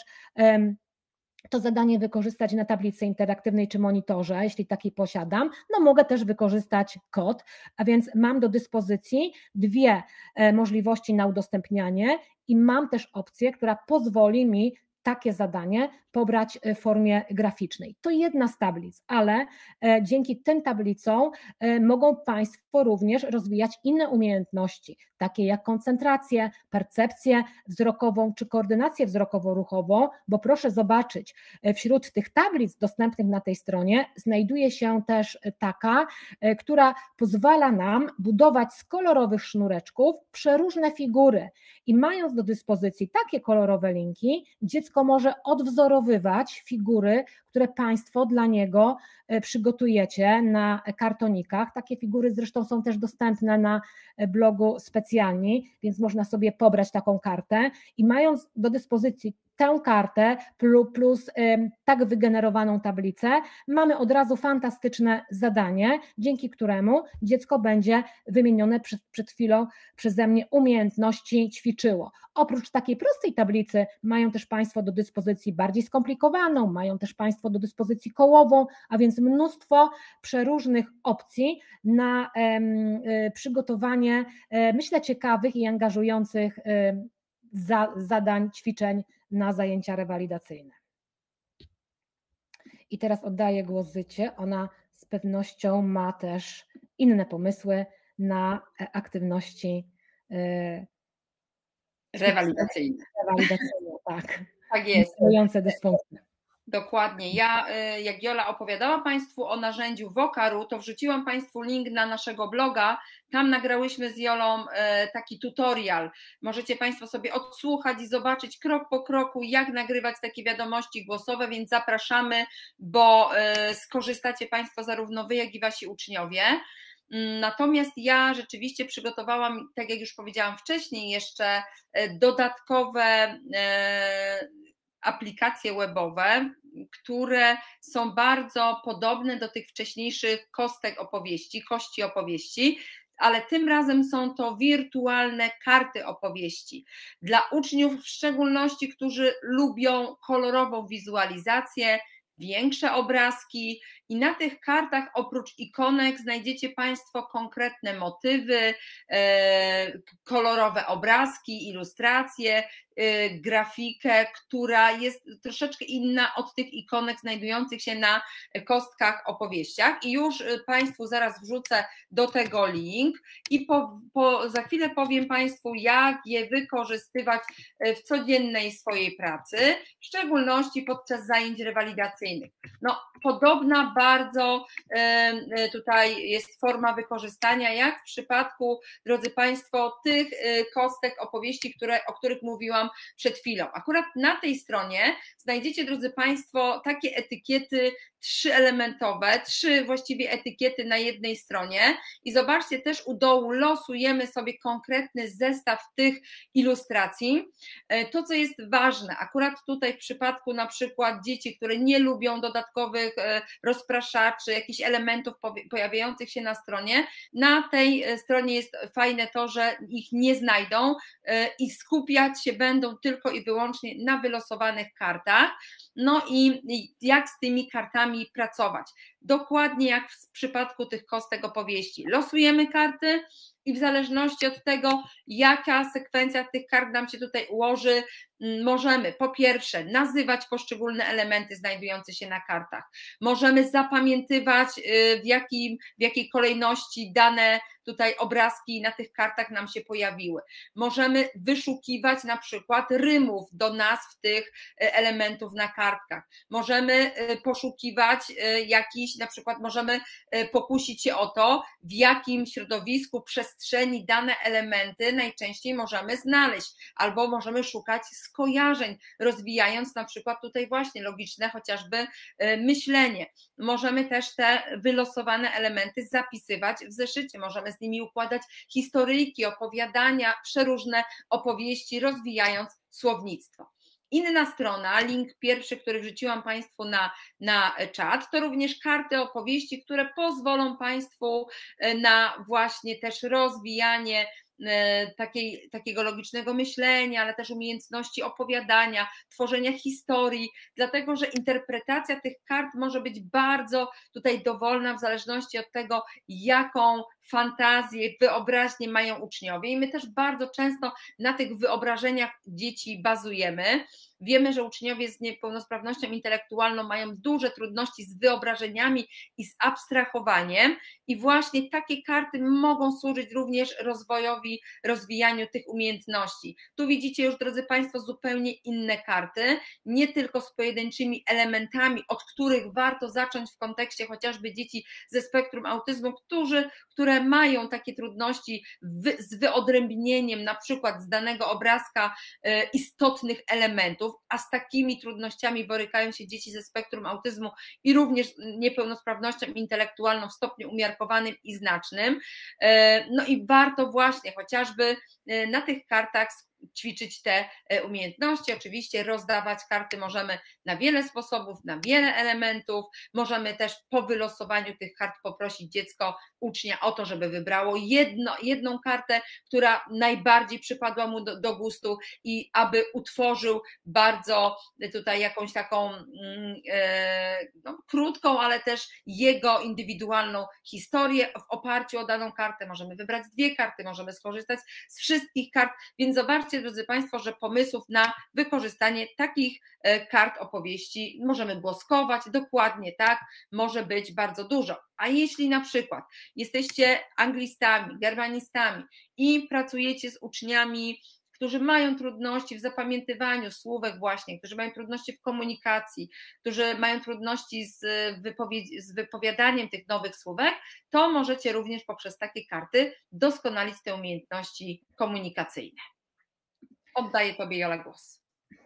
to zadanie wykorzystać na tablicy interaktywnej czy monitorze, jeśli taki posiadam, no mogę też wykorzystać kod, a więc mam do dyspozycji dwie możliwości na udostępnianie i mam też opcję, która pozwoli mi takie zadanie pobrać w formie graficznej. To jedna z tablic, ale dzięki tym tablicom mogą Państwo również rozwijać inne umiejętności, takie jak koncentrację, percepcję wzrokową czy koordynację wzrokowo-ruchową, bo proszę zobaczyć, wśród tych tablic dostępnych na tej stronie znajduje się też taka, która pozwala nam budować z kolorowych sznureczków przeróżne figury i mając do dyspozycji takie kolorowe linki, dziecko może odwzorowywać figury, które Państwo dla niego przygotujecie na kartonikach. Takie figury zresztą są też dostępne na blogu specjalnie, więc można sobie pobrać taką kartę i mając do dyspozycji tę kartę plus tak wygenerowaną tablicę, mamy od razu fantastyczne zadanie, dzięki któremu dziecko będzie wymienione przed chwilą przeze mnie umiejętności ćwiczyło. Oprócz takiej prostej tablicy mają też Państwo do dyspozycji bardziej skomplikowaną, mają też Państwo do dyspozycji kołową, a więc mnóstwo przeróżnych opcji na przygotowanie, myślę, ciekawych i angażujących zadań, ćwiczeń na zajęcia rewalidacyjne. I teraz oddaję głos Zycie. Ona z pewnością ma też inne pomysły na aktywności rewalidacyjne. Tak. Tak jest. Dysfunkcje. Dokładnie. Ja, jak Jola opowiadała Państwu o narzędziu Vocaru, to wrzuciłam Państwu link na naszego bloga. Tam nagrałyśmy z Jolą taki tutorial. Możecie Państwo sobie odsłuchać i zobaczyć krok po kroku, jak nagrywać takie wiadomości głosowe, więc zapraszamy, bo skorzystacie Państwo zarówno Wy, jak i Wasi uczniowie. Natomiast ja rzeczywiście przygotowałam, tak jak już powiedziałam wcześniej, jeszcze dodatkowe aplikacje webowe, które są bardzo podobne do tych wcześniejszych kości opowieści, ale tym razem są to wirtualne karty opowieści. Dla uczniów w szczególności, którzy lubią kolorową wizualizację, większe obrazki i na tych kartach oprócz ikonek znajdziecie Państwo konkretne motywy, kolorowe obrazki, ilustracje, grafikę, która jest troszeczkę inna od tych ikonek znajdujących się na kostkach opowieściach i już Państwu zaraz wrzucę do tego link i za chwilę powiem Państwu, jak je wykorzystywać w codziennej swojej pracy, w szczególności podczas zajęć rewalidacyjnych. No, podobna bardzo tutaj jest forma wykorzystania, jak w przypadku, drodzy Państwo, tych kostek opowieści, o których mówiłam przed chwilą. Akurat na tej stronie znajdziecie, drodzy Państwo, takie etykiety 3-elementowe, 3 właściwie etykiety na jednej stronie i zobaczcie, też u dołu losujemy sobie konkretny zestaw tych ilustracji. To, co jest ważne, akurat tutaj w przypadku na przykład dzieci, które nie lubią dodatkowych rozpraszaczy, jakichś elementów pojawiających się na stronie, na tej stronie jest fajne to, że ich nie znajdą i skupiać się będą tylko i wyłącznie na wylosowanych kartach. No i jak z tymi kartami pracować? dokładnie jak w przypadku tych kostek opowieści. Losujemy karty i w zależności od tego, jaka sekwencja tych kart nam się tutaj ułoży, możemy po pierwsze nazywać poszczególne elementy znajdujące się na kartach, możemy zapamiętywać w jakiej kolejności dane tutaj obrazki na tych kartach nam się pojawiły. Możemy wyszukiwać na przykład rymów do nazw tych elementów na kartkach. Możemy poszukiwać jakichś, na przykład możemy pokusić się o to, w jakim środowisku, przestrzeni dane elementy najczęściej możemy znaleźć, albo możemy szukać skojarzeń, rozwijając na przykład tutaj właśnie logiczne chociażby myślenie. Możemy też te wylosowane elementy zapisywać w zeszycie, możemy z nimi układać historyjki, opowiadania, przeróżne opowieści, rozwijając słownictwo. Inna strona, link pierwszy, który wrzuciłam Państwu na czat, to również karty opowieści, które pozwolą Państwu na właśnie też rozwijanie takiego logicznego myślenia, ale też umiejętności opowiadania, tworzenia historii, dlatego że interpretacja tych kart może być bardzo tutaj dowolna w zależności od tego, jaką fantazję, wyobraźnię mają uczniowie i my też bardzo często na tych wyobrażeniach dzieci bazujemy. Wiemy, że uczniowie z niepełnosprawnością intelektualną mają duże trudności z wyobrażeniami i z abstrahowaniem i właśnie takie karty mogą służyć również rozwojowi, rozwijaniu tych umiejętności. Tu widzicie już, drodzy Państwo, zupełnie inne karty, nie tylko z pojedynczymi elementami, od których warto zacząć w kontekście chociażby dzieci ze spektrum autyzmu, które mają takie trudności z wyodrębnieniem na przykład z danego obrazka istotnych elementów, a z takimi trudnościami borykają się dzieci ze spektrum autyzmu i również niepełnosprawnością intelektualną w stopniu umiarkowanym i znacznym. No i warto właśnie chociażby na tych kartach ćwiczyć te umiejętności. Oczywiście rozdawać karty możemy na wiele sposobów, na wiele elementów. Możemy też po wylosowaniu tych kart poprosić dziecko, ucznia o to, żeby wybrało jedną kartę, która najbardziej przypadła mu do gustu i aby utworzył bardzo tutaj jakąś taką krótką, ale też jego indywidualną historię w oparciu o daną kartę. Możemy wybrać 2 karty, możemy skorzystać z wszystkich kart, więc zobaczcie, drodzy Państwo, że pomysłów na wykorzystanie takich kart opowieści możemy głoskować, dokładnie tak, może być bardzo dużo. A jeśli na przykład jesteście anglistami, germanistami i pracujecie z uczniami, którzy mają trudności w zapamiętywaniu słówek właśnie, którzy mają trudności w komunikacji, którzy mają trudności z wypowiadaniem tych nowych słówek, to możecie również poprzez takie karty doskonalić te umiejętności komunikacyjne. Oddaję Tobie, Jola, głos.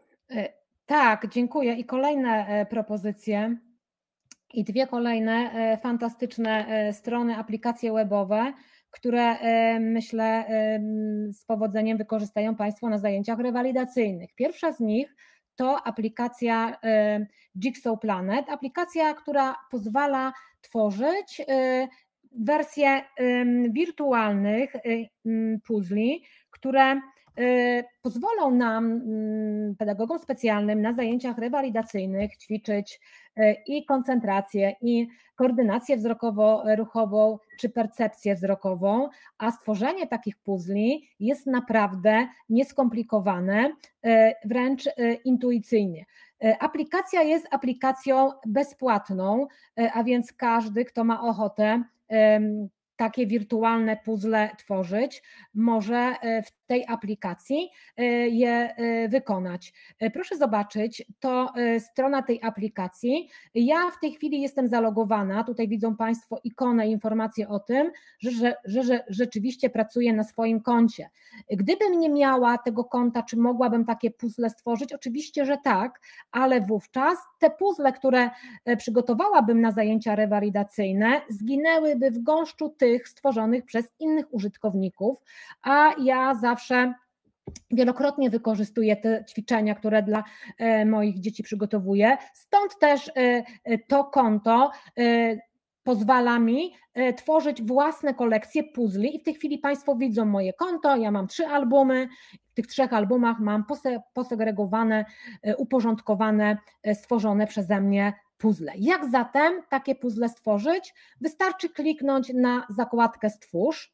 Tak, dziękuję. I kolejne propozycje i 2 kolejne fantastyczne strony, aplikacje webowe, które myślę z powodzeniem wykorzystają Państwo na zajęciach rewalidacyjnych. Pierwsza z nich to aplikacja Jigsaw Planet, aplikacja, która pozwala tworzyć wersje wirtualnych puzli, które pozwolą nam, pedagogom specjalnym, na zajęciach rewalidacyjnych ćwiczyć i koncentrację, i koordynację wzrokowo-ruchową, czy percepcję wzrokową, a stworzenie takich puzli jest naprawdę nieskomplikowane, wręcz intuicyjnie. Aplikacja jest aplikacją bezpłatną, a więc każdy, kto ma ochotę takie wirtualne puzzle tworzyć, może w tej aplikacji je wykonać. Proszę zobaczyć, to strona tej aplikacji. Ja w tej chwili jestem zalogowana, tutaj widzą Państwo ikonę, informację o tym, że rzeczywiście pracuję na swoim koncie. Gdybym nie miała tego konta, czy mogłabym takie puzzle stworzyć? Oczywiście, że tak, ale wówczas te puzzle, które przygotowałabym na zajęcia rewalidacyjne, zginęłyby w gąszczu tych stworzonych przez innych użytkowników, a ja zawsze wielokrotnie wykorzystuję te ćwiczenia, które dla moich dzieci przygotowuję. Stąd też to konto pozwala mi tworzyć własne kolekcje puzli i w tej chwili Państwo widzą moje konto, ja mam 3 albumy, w tych 3 albumach mam posegregowane, uporządkowane, stworzone przeze mnie puzzle. Jak zatem takie puzzle stworzyć? Wystarczy kliknąć na zakładkę Stwórz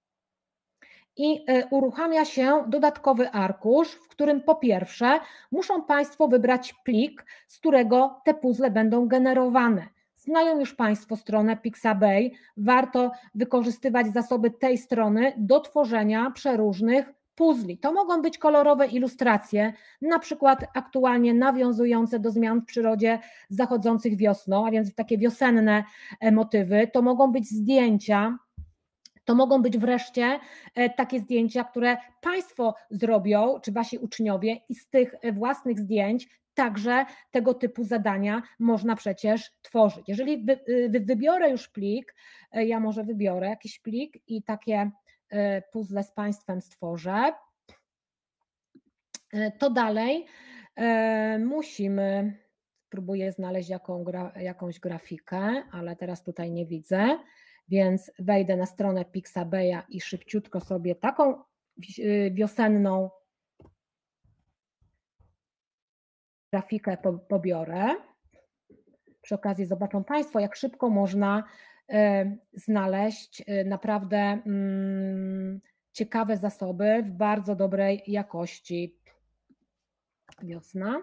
i uruchamia się dodatkowy arkusz, w którym po pierwsze muszą Państwo wybrać plik, z którego te puzzle będą generowane. Znają już Państwo stronę Pixabay, warto wykorzystywać zasoby tej strony do tworzenia przeróżnych puzli. To mogą być kolorowe ilustracje, na przykład aktualnie nawiązujące do zmian w przyrodzie zachodzących wiosną, a więc takie wiosenne motywy. To mogą być zdjęcia, to mogą być wreszcie takie zdjęcia, które Państwo zrobią, czy Wasi uczniowie, i z tych własnych zdjęć także tego typu zadania można przecież tworzyć. Jeżeli wybiorę już plik, ja może wybiorę jakiś plik i takie puzzle z Państwem stworzę, to dalej musimy, spróbuję znaleźć jakąś grafikę, ale teraz tutaj nie widzę, więc wejdę na stronę Pixabaya i szybciutko sobie taką wiosenną grafikę pobiorę. Przy okazji zobaczą Państwo, jak szybko można znaleźć naprawdę ciekawe zasoby w bardzo dobrej jakości. Wiosna.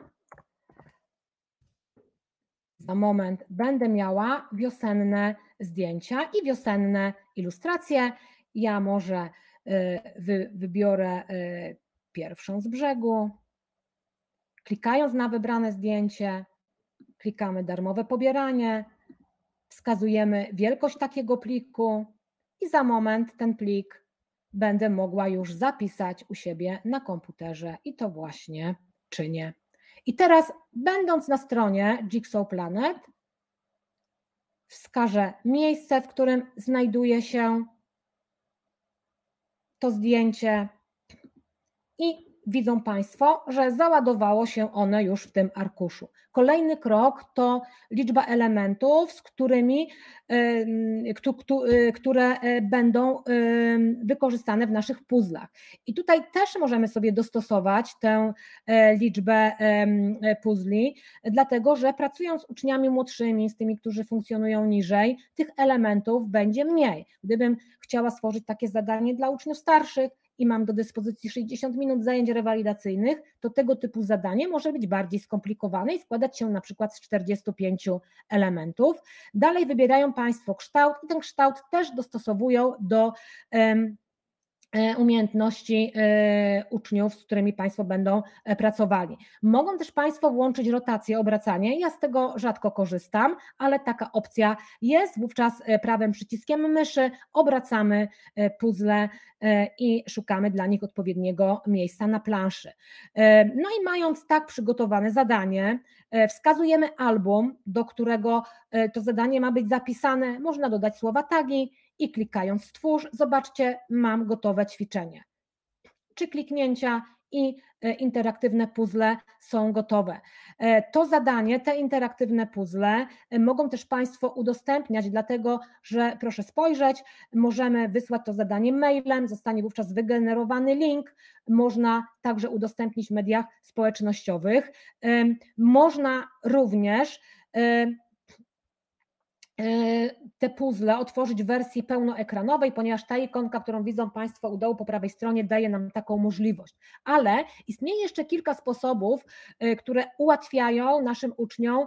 Za moment będę miała wiosenne zdjęcia i wiosenne ilustracje. Ja może wybiorę pierwszą z brzegu. Klikając na wybrane zdjęcie, klikamy darmowe pobieranie, wskazujemy wielkość takiego pliku i za moment ten plik będę mogła już zapisać u siebie na komputerze i to właśnie czynię. I teraz, będąc na stronie Jigsaw Planet, wskażę miejsce, w którym znajduje się to zdjęcie i widzą Państwo, że załadowało się one już w tym arkuszu. Kolejny krok to liczba elementów, z które będą wykorzystane w naszych puzzlach. I tutaj też możemy sobie dostosować tę liczbę puzli, dlatego że pracując z uczniami młodszymi, z tymi, którzy funkcjonują niżej, tych elementów będzie mniej. Gdybym chciała stworzyć takie zadanie dla uczniów starszych, i mam do dyspozycji 60 minut zajęć rewalidacyjnych, to tego typu zadanie może być bardziej skomplikowane i składać się na przykład z 45 elementów. Dalej wybierają Państwo kształt i ten kształt też dostosowują do umiejętności uczniów, z którymi Państwo będą pracowali. Mogą też Państwo włączyć rotację, obracanie. Ja z tego rzadko korzystam, ale taka opcja jest. Wówczas prawym przyciskiem myszy obracamy puzzle i szukamy dla nich odpowiedniego miejsca na planszy. No i mając tak przygotowane zadanie, wskazujemy album, do którego to zadanie ma być zapisane. Można dodać słowa tagi i klikając Stwórz, zobaczcie, mam gotowe ćwiczenie. 3 kliknięcia i interaktywne puzzle są gotowe. To zadanie, te interaktywne puzzle mogą też Państwo udostępniać, dlatego że proszę spojrzeć, możemy wysłać to zadanie mailem, zostanie wówczas wygenerowany link, można także udostępnić w mediach społecznościowych. Można również te puzzle otworzyć w wersji pełnoekranowej, ponieważ ta ikonka, którą widzą Państwo u dołu po prawej stronie, daje nam taką możliwość. Ale istnieje jeszcze kilka sposobów, które ułatwiają naszym uczniom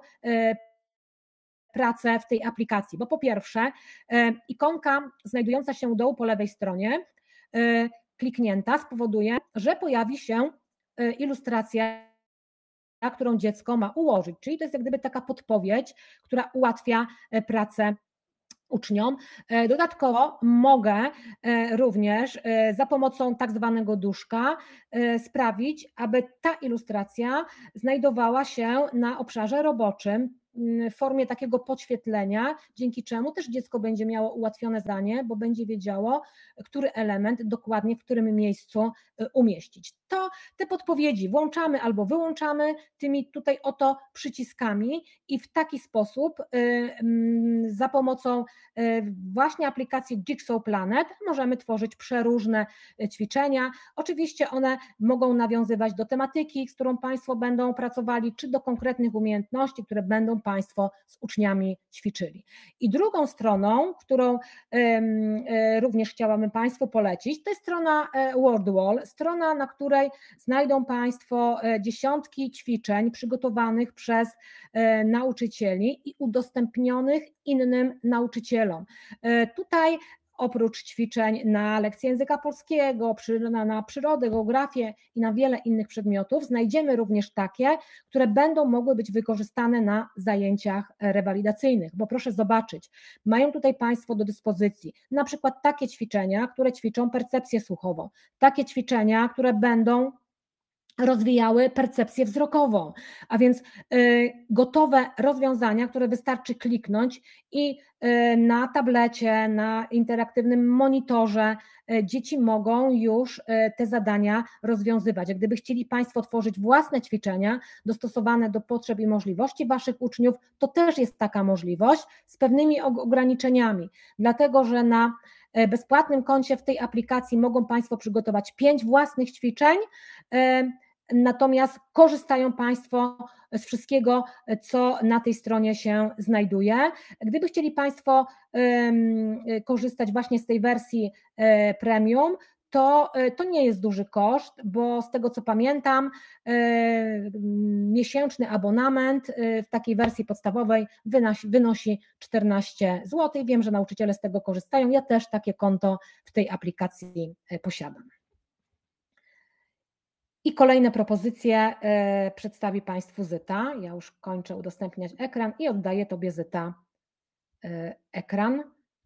pracę w tej aplikacji, bo po pierwsze ikonka znajdująca się u dołu po lewej stronie, kliknięta, spowoduje, że pojawi się ilustracja, którą dziecko ma ułożyć, czyli to jest jak gdyby taka podpowiedź, która ułatwia pracę uczniom. Dodatkowo mogę również za pomocą tak zwanego duszka sprawić, aby ta ilustracja znajdowała się na obszarze roboczym w formie takiego podświetlenia, dzięki czemu też dziecko będzie miało ułatwione zadanie, bo będzie wiedziało, który element dokładnie w którym miejscu umieścić. To te podpowiedzi włączamy albo wyłączamy tymi tutaj oto przyciskami i w taki sposób za pomocą właśnie aplikacji Jigsaw Planet możemy tworzyć przeróżne ćwiczenia. Oczywiście one mogą nawiązywać do tematyki, z którą Państwo będą pracowali, czy do konkretnych umiejętności, które będą Państwo z uczniami ćwiczyli. I drugą stroną, którą również chciałabym Państwu polecić, to jest strona WordWall, strona, na której znajdą Państwo dziesiątki ćwiczeń przygotowanych przez nauczycieli i udostępnionych innym nauczycielom. Tutaj oprócz ćwiczeń na lekcje języka polskiego, na przyrodę, geografię i na wiele innych przedmiotów, znajdziemy również takie, które będą mogły być wykorzystane na zajęciach rewalidacyjnych, bo proszę zobaczyć, mają tutaj Państwo do dyspozycji na przykład takie ćwiczenia, które ćwiczą percepcję słuchową, takie ćwiczenia, które będą rozwijały percepcję wzrokową, a więc gotowe rozwiązania, które wystarczy kliknąć i na tablecie, na interaktywnym monitorze dzieci mogą już te zadania rozwiązywać. Jak gdyby chcieli Państwo tworzyć własne ćwiczenia dostosowane do potrzeb i możliwości Waszych uczniów, to też jest taka możliwość z pewnymi ograniczeniami, dlatego że na bezpłatnym koncie w tej aplikacji mogą Państwo przygotować 5 własnych ćwiczeń, natomiast korzystają Państwo z wszystkiego, co na tej stronie się znajduje. Gdyby chcieli Państwo korzystać właśnie z tej wersji premium, to nie jest duży koszt, bo z tego co pamiętam, miesięczny abonament w takiej wersji podstawowej wynosi 14 zł. Wiem, że nauczyciele z tego korzystają. Ja też takie konto w tej aplikacji posiadam. I kolejne propozycje przedstawi Państwu Zyta. Ja już kończę udostępniać ekran i oddaję Tobie, Zyta, ekran.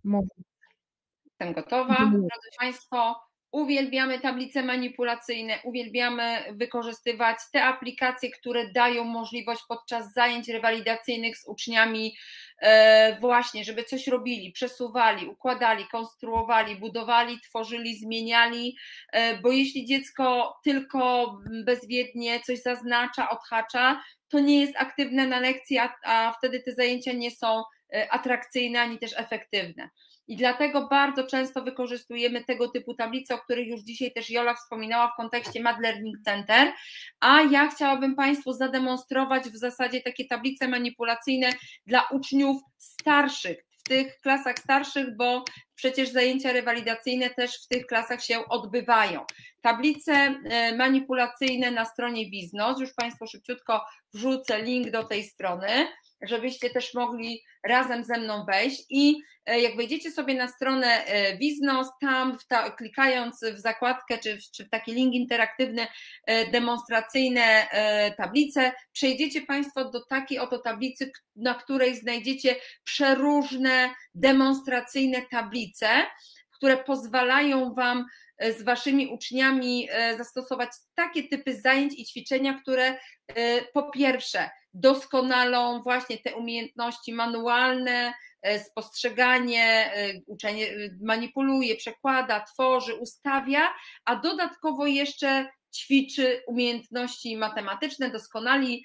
Jestem gotowa. Drodzy Państwo, uwielbiamy tablice manipulacyjne, uwielbiamy wykorzystywać te aplikacje, które dają możliwość podczas zajęć rewalidacyjnych z uczniami właśnie, żeby coś robili, przesuwali, układali, konstruowali, budowali, tworzyli, zmieniali, bo jeśli dziecko tylko bezwiednie coś zaznacza, odhacza, to nie jest aktywne na lekcji, a wtedy te zajęcia nie są atrakcyjne ani też efektywne. I dlatego bardzo często wykorzystujemy tego typu tablice, o których już dzisiaj też Jola wspominała w kontekście Mad Learning Center, a ja chciałabym Państwu zademonstrować w zasadzie takie tablice manipulacyjne dla uczniów starszych, w tych klasach starszych, bo przecież zajęcia rewalidacyjne też w tych klasach się odbywają. Tablice manipulacyjne na stronie Wiznos, już Państwu szybciutko wrzucę link do tej strony, żebyście też mogli razem ze mną wejść i jak wejdziecie sobie na stronę Wiznos, tam klikając w zakładkę czy w taki link interaktywny demonstracyjne tablice, przejdziecie Państwo do takiej oto tablicy, na której znajdziecie przeróżne demonstracyjne tablice, które pozwalają Wam z Waszymi uczniami zastosować takie typy zajęć i ćwiczenia, które po pierwsze doskonalą właśnie te umiejętności manualne, spostrzeganie, uczenie manipuluje, przekłada, tworzy, ustawia, a dodatkowo jeszcze ćwiczy umiejętności matematyczne, doskonali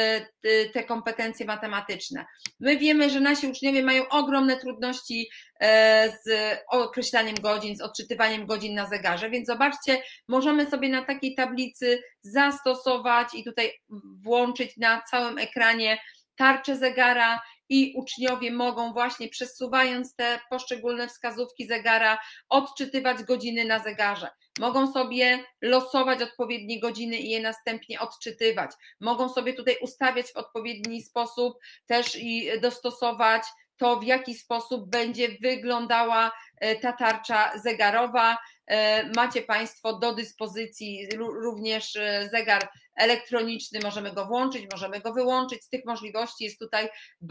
te kompetencje matematyczne. My wiemy, że nasi uczniowie mają ogromne trudności z określaniem godzin, z odczytywaniem godzin na zegarze, więc zobaczcie, możemy sobie na takiej tablicy zastosować i tutaj włączyć na całym ekranie tarczę zegara i uczniowie mogą właśnie przesuwając te poszczególne wskazówki zegara odczytywać godziny na zegarze. Mogą sobie losować odpowiednie godziny i je następnie odczytywać. Mogą sobie tutaj ustawiać w odpowiedni sposób też i dostosować to, w jaki sposób będzie wyglądała ta tarcza zegarowa. Macie Państwo do dyspozycji również zegar elektroniczny, możemy go włączyć, możemy go wyłączyć. Z tych możliwości jest tutaj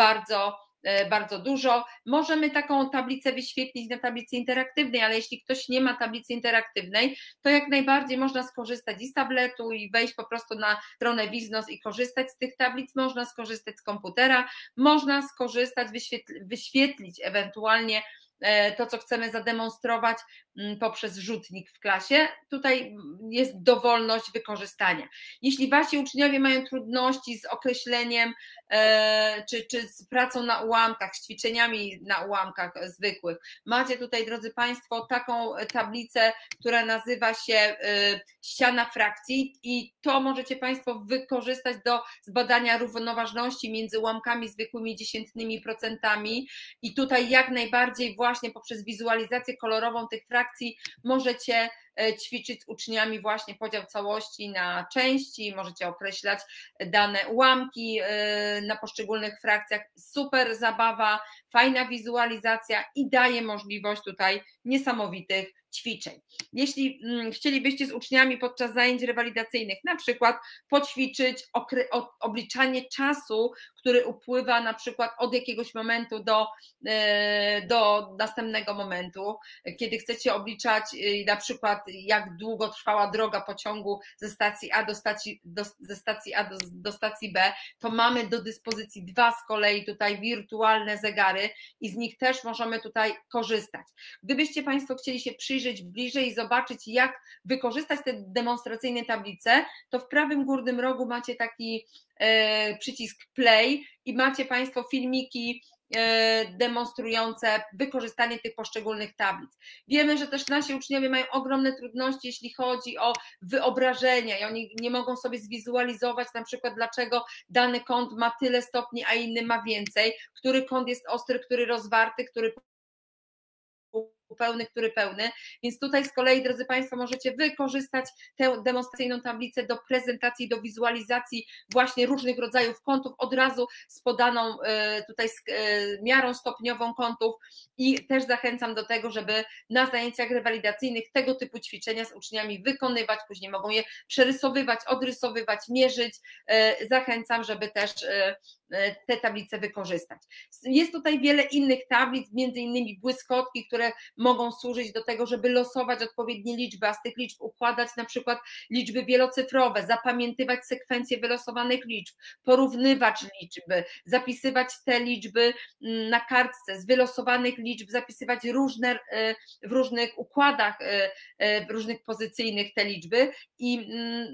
bardzo dużo. Możemy taką tablicę wyświetlić na tablicy interaktywnej, ale jeśli ktoś nie ma tablicy interaktywnej, to jak najbardziej można skorzystać i z tabletu i wejść po prostu na stronę Wiznos i korzystać z tych tablic, można skorzystać z komputera, można skorzystać, wyświetlić ewentualnie to, co chcemy zademonstrować poprzez rzutnik w klasie. Tutaj jest dowolność wykorzystania. Jeśli wasi uczniowie mają trudności z określeniem czy z pracą na ułamkach, z ćwiczeniami na ułamkach zwykłych, macie tutaj, drodzy Państwo, taką tablicę, która nazywa się ściana frakcji i to możecie Państwo wykorzystać do zbadania równoważności między ułamkami zwykłymi i dziesiętnymi procentami i tutaj jak najbardziej właśnie poprzez wizualizację kolorową tych frakcji możecie ćwiczyć z uczniami właśnie podział całości na części, możecie określać dane ułamki na poszczególnych frakcjach. Super zabawa, fajna wizualizacja i daje możliwość tutaj niesamowitych ćwiczeń. Jeśli chcielibyście z uczniami podczas zajęć rewalidacyjnych na przykład poćwiczyć obliczanie czasu, który upływa na przykład od jakiegoś momentu do następnego momentu, kiedy chcecie obliczać na przykład jak długo trwała droga pociągu ze stacji A do stacji B, to mamy do dyspozycji dwa z kolei tutaj wirtualne zegary i z nich też możemy tutaj korzystać. Gdybyście Państwo chcieli się przyjrzeć bliżej i zobaczyć, jak wykorzystać te demonstracyjne tablice, to w prawym górnym rogu macie taki przycisk play i macie Państwo filmiki demonstrujące wykorzystanie tych poszczególnych tablic. Wiemy, że też nasi uczniowie mają ogromne trudności, jeśli chodzi o wyobrażenia i oni nie mogą sobie zwizualizować na przykład dlaczego dany kąt ma tyle stopni, a inny ma więcej, który kąt jest ostry, który rozwarty, który pełny, który pełny, więc tutaj z kolei, drodzy Państwo, możecie wykorzystać tę demonstracyjną tablicę do prezentacji, do wizualizacji właśnie różnych rodzajów kątów, od razu z podaną tutaj miarą stopniową kątów i też zachęcam do tego, żeby na zajęciach rewalidacyjnych tego typu ćwiczenia z uczniami wykonywać, później mogą je przerysowywać, odrysowywać, mierzyć, zachęcam, żeby też te tablice wykorzystać. Jest tutaj wiele innych tablic, między innymi błyskotki, które mogą służyć do tego, żeby losować odpowiednie liczby, a z tych liczb układać na przykład liczby wielocyfrowe, zapamiętywać sekwencje wylosowanych liczb, porównywać liczby, zapisywać te liczby na kartce, z wylosowanych liczb zapisywać w różnych układach, w różnych pozycyjnych te liczby i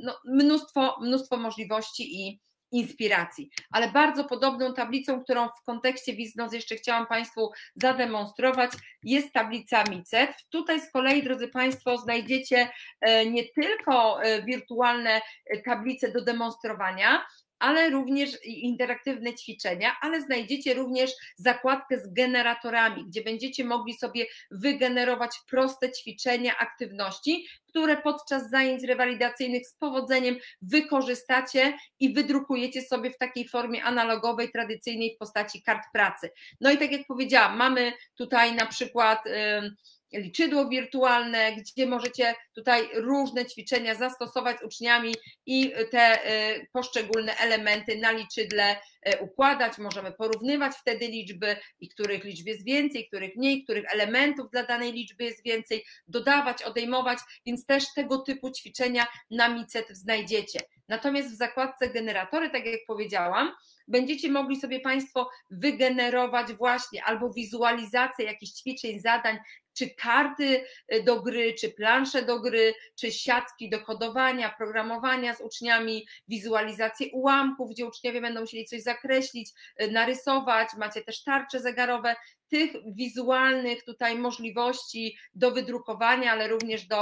mnóstwo możliwości i inspiracji, ale bardzo podobną tablicą, którą w kontekście WIZNOS jeszcze chciałam Państwu zademonstrować, jest tablica MICET. Tutaj z kolei, drodzy Państwo, znajdziecie nie tylko wirtualne tablice do demonstrowania, ale również interaktywne ćwiczenia, ale znajdziecie również zakładkę z generatorami, gdzie będziecie mogli sobie wygenerować proste ćwiczenia, aktywności, które podczas zajęć rewalidacyjnych z powodzeniem wykorzystacie i wydrukujecie sobie w takiej formie analogowej, tradycyjnej w postaci kart pracy. No i tak jak powiedziałam, mamy tutaj na przykład liczydło wirtualne, gdzie możecie tutaj różne ćwiczenia zastosować z uczniami i te poszczególne elementy na liczydle układać, możemy porównywać wtedy liczby i których liczb jest więcej, których mniej, których elementów dla danej liczby jest więcej, dodawać, odejmować, więc też tego typu ćwiczenia na MICET znajdziecie. Natomiast w zakładce generatory, tak jak powiedziałam, będziecie mogli sobie Państwo wygenerować właśnie albo wizualizację jakichś ćwiczeń, zadań, czy karty do gry, czy plansze do gry, czy siatki do kodowania, programowania z uczniami, wizualizację ułamków, gdzie uczniowie będą musieli coś zakreślić, narysować, macie też tarcze zegarowe, tych wizualnych tutaj możliwości do wydrukowania, ale również do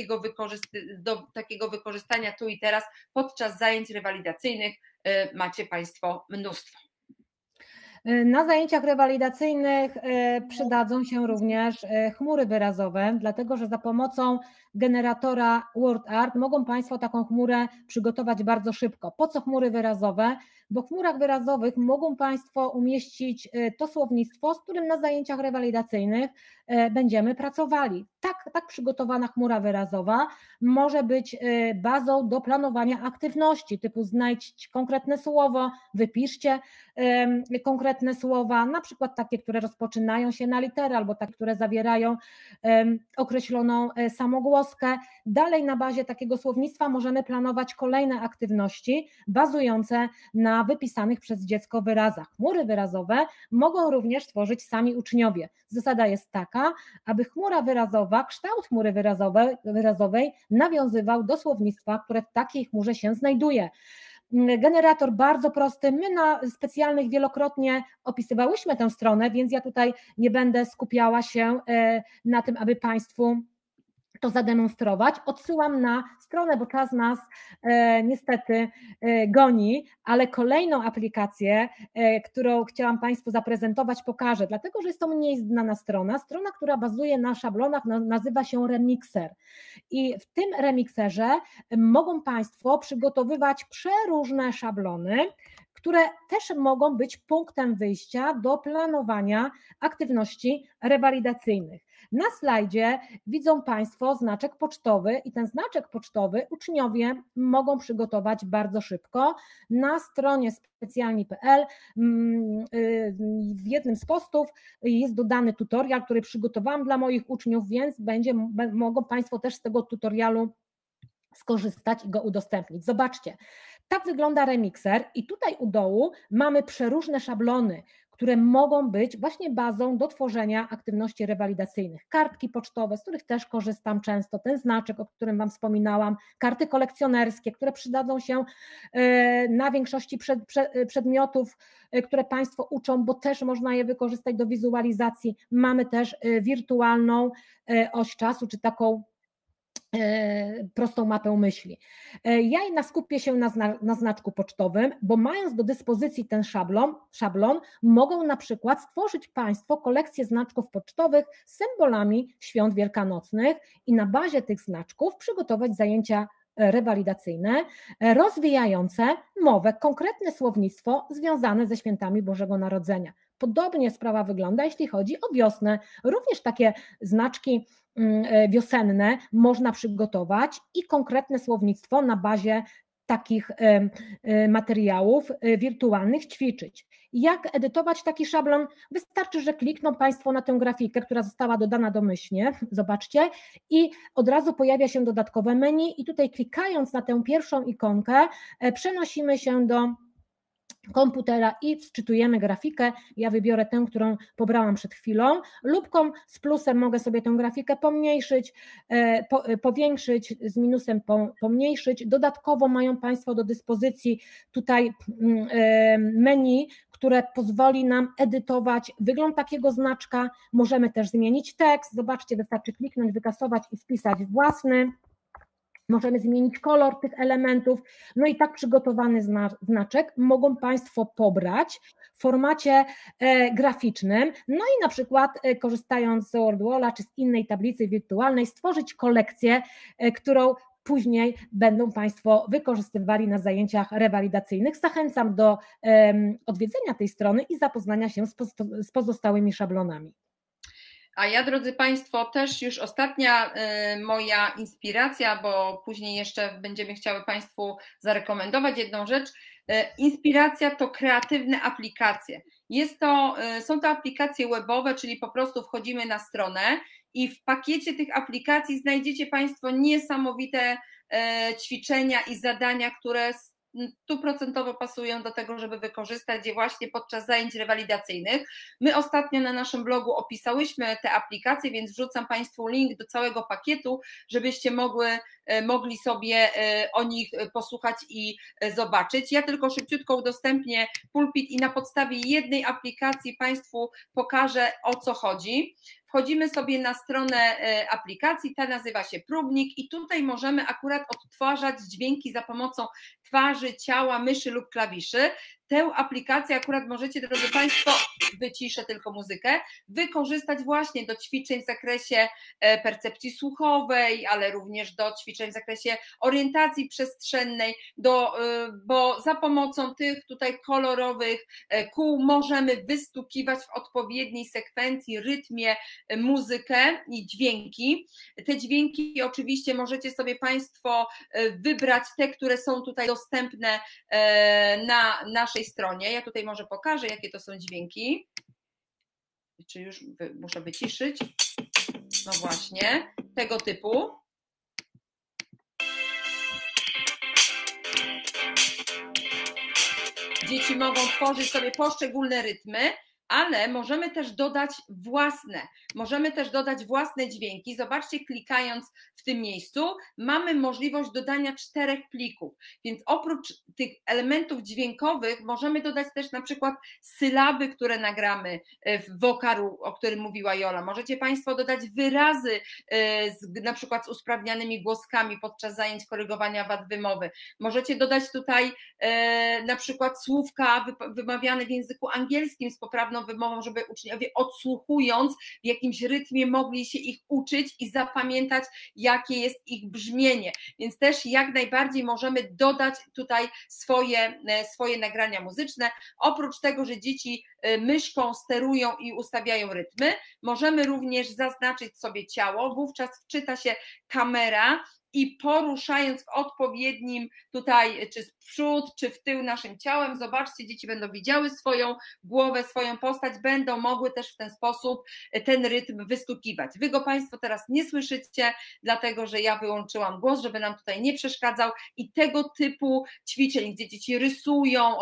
takiego wykorzystania tu i teraz podczas zajęć rewalidacyjnych macie Państwo mnóstwo. Na zajęciach rewalidacyjnych przydadzą się również chmury wyrazowe, dlatego że za pomocą generatora WordArt mogą Państwo taką chmurę przygotować bardzo szybko. Po co chmury wyrazowe? Bo w chmurach wyrazowych mogą Państwo umieścić to słownictwo, z którym na zajęciach rewalidacyjnych będziemy pracowali. Tak przygotowana chmura wyrazowa może być bazą do planowania aktywności, typu znajdź konkretne słowo, wypiszcie konkretne słowa, na przykład takie, które rozpoczynają się na literę, albo takie, które zawierają określoną samogłoskę. troskę. Dalej na bazie takiego słownictwa możemy planować kolejne aktywności bazujące na wypisanych przez dziecko wyrazach. Chmury wyrazowe mogą również tworzyć sami uczniowie. Zasada jest taka, aby chmura wyrazowa, kształt chmury wyrazowej nawiązywał do słownictwa, które w takiej chmurze się znajduje. Generator bardzo prosty, my na specjalnych wielokrotnie opisywałyśmy tę stronę, więc ja tutaj nie będę skupiała się na tym, aby Państwu to zademonstrować. Odsyłam na stronę, bo czas nas niestety goni, ale kolejną aplikację, którą chciałam Państwu zaprezentować, pokażę, dlatego że jest to mniej znana strona, która bazuje na szablonach, nazywa się Remixer. I w tym remikserze mogą Państwo przygotowywać przeróżne szablony, które też mogą być punktem wyjścia do planowania aktywności rewalidacyjnych. Na slajdzie widzą Państwo znaczek pocztowy i ten znaczek pocztowy uczniowie mogą przygotować bardzo szybko. Na stronie specjalni.pl w jednym z postów jest dodany tutorial, który przygotowałam dla moich uczniów, więc mogą Państwo też z tego tutorialu skorzystać i go udostępnić. Zobaczcie, tak wygląda remikser i tutaj u dołu mamy przeróżne szablony, które mogą być właśnie bazą do tworzenia aktywności rewalidacyjnych. Kartki pocztowe, z których też korzystam często, ten znaczek, o którym Wam wspominałam, karty kolekcjonerskie, które przydadzą się na większości przedmiotów, które Państwo uczą, bo też można je wykorzystać do wizualizacji. Mamy też wirtualną oś czasu, czy taką prostą mapę myśli. Ja skupię się na znaczku pocztowym, bo mając do dyspozycji ten szablon, mogą na przykład stworzyć Państwo kolekcję znaczków pocztowych z symbolami świąt wielkanocnych i na bazie tych znaczków przygotować zajęcia rewalidacyjne, rozwijające mowę, konkretne słownictwo związane ze świętami Bożego Narodzenia. Podobnie sprawa wygląda, jeśli chodzi o wiosnę. Również takie znaczki wiosenne można przygotować i konkretne słownictwo na bazie takich materiałów wirtualnych ćwiczyć. Jak edytować taki szablon? Wystarczy, że klikną Państwo na tę grafikę, która została dodana domyślnie, zobaczcie, i od razu pojawia się dodatkowe menu i tutaj klikając na tę pierwszą ikonkę przenosimy się do komputera i wczytujemy grafikę. Ja wybiorę tę, którą pobrałam przed chwilą. Lubką z plusem mogę sobie tę grafikę pomniejszyć, powiększyć, z minusem pomniejszyć. Dodatkowo mają Państwo do dyspozycji tutaj menu, które pozwoli nam edytować wygląd takiego znaczka. Możemy też zmienić tekst. Zobaczcie, wystarczy kliknąć, wykasować i wpisać własny. Możemy zmienić kolor tych elementów, no i tak przygotowany znaczek mogą Państwo pobrać w formacie graficznym, no i na przykład korzystając z WordWalla czy z innej tablicy wirtualnej stworzyć kolekcję, którą później będą Państwo wykorzystywali na zajęciach rewalidacyjnych. Zachęcam do odwiedzenia tej strony i zapoznania się z pozostałymi szablonami. A ja, drodzy Państwo, też już ostatnia moja inspiracja, bo później jeszcze będziemy chciały Państwu zarekomendować jedną rzecz. Inspiracja to kreatywne aplikacje. Są to aplikacje webowe, czyli po prostu wchodzimy na stronę i w pakiecie tych aplikacji znajdziecie Państwo niesamowite ćwiczenia i zadania, które 100% pasują do tego, żeby wykorzystać je właśnie podczas zajęć rewalidacyjnych. My ostatnio na naszym blogu opisałyśmy te aplikacje, więc wrzucam Państwu link do całego pakietu, żebyście mogli sobie o nich posłuchać i zobaczyć. Ja tylko szybciutko udostępnię pulpit i na podstawie jednej aplikacji Państwu pokażę, o co chodzi. Wchodzimy sobie na stronę aplikacji, ta nazywa się Próbnik i tutaj możemy akurat odtwarzać dźwięki za pomocą twarzy, ciała, myszy lub klawiszy. Tę aplikację akurat możecie, drodzy Państwo, wyciszę tylko muzykę, wykorzystać właśnie do ćwiczeń w zakresie percepcji słuchowej, ale również do ćwiczeń w zakresie orientacji przestrzennej, bo za pomocą tych tutaj kolorowych kół możemy wystukiwać w odpowiedniej sekwencji, rytmie muzykę i dźwięki. Te dźwięki oczywiście możecie sobie Państwo wybrać te, które są tutaj dostępne na naszej stronie. Ja tutaj może pokażę, jakie to są dźwięki. Czy już muszę wyciszyć? No właśnie, tego typu. dzieci mogą tworzyć sobie poszczególne rytmy, ale możemy też dodać własne dźwięki. Zobaczcie, klikając w tym miejscu mamy możliwość dodania 4 plików, więc oprócz tych elementów dźwiękowych możemy dodać też na przykład sylaby, które nagramy w wokaru, o którym mówiła Jola. Możecie Państwo dodać wyrazy na przykład z usprawnianymi głoskami podczas zajęć korygowania wad wymowy. Możecie dodać tutaj na przykład słówka wymawiane w języku angielskim z poprawną wymową, żeby uczniowie odsłuchując w jakimś rytmie mogli się ich uczyć i zapamiętać, jakie jest ich brzmienie, więc też jak najbardziej możemy dodać tutaj swoje nagrania muzyczne. Oprócz tego, że dzieci myszką sterują i ustawiają rytmy, możemy również zaznaczyć sobie ciało, wówczas wczyta się kamera i poruszając w odpowiednim tutaj, czy w przód, czy w tył naszym ciałem, zobaczcie, dzieci będą widziały swoją głowę, swoją postać, będą mogły też w ten sposób ten rytm wystukiwać. Wy go Państwo teraz nie słyszycie, dlatego że ja wyłączyłam głos, żeby nam tutaj nie przeszkadzał i tego typu ćwiczeń, gdzie dzieci rysują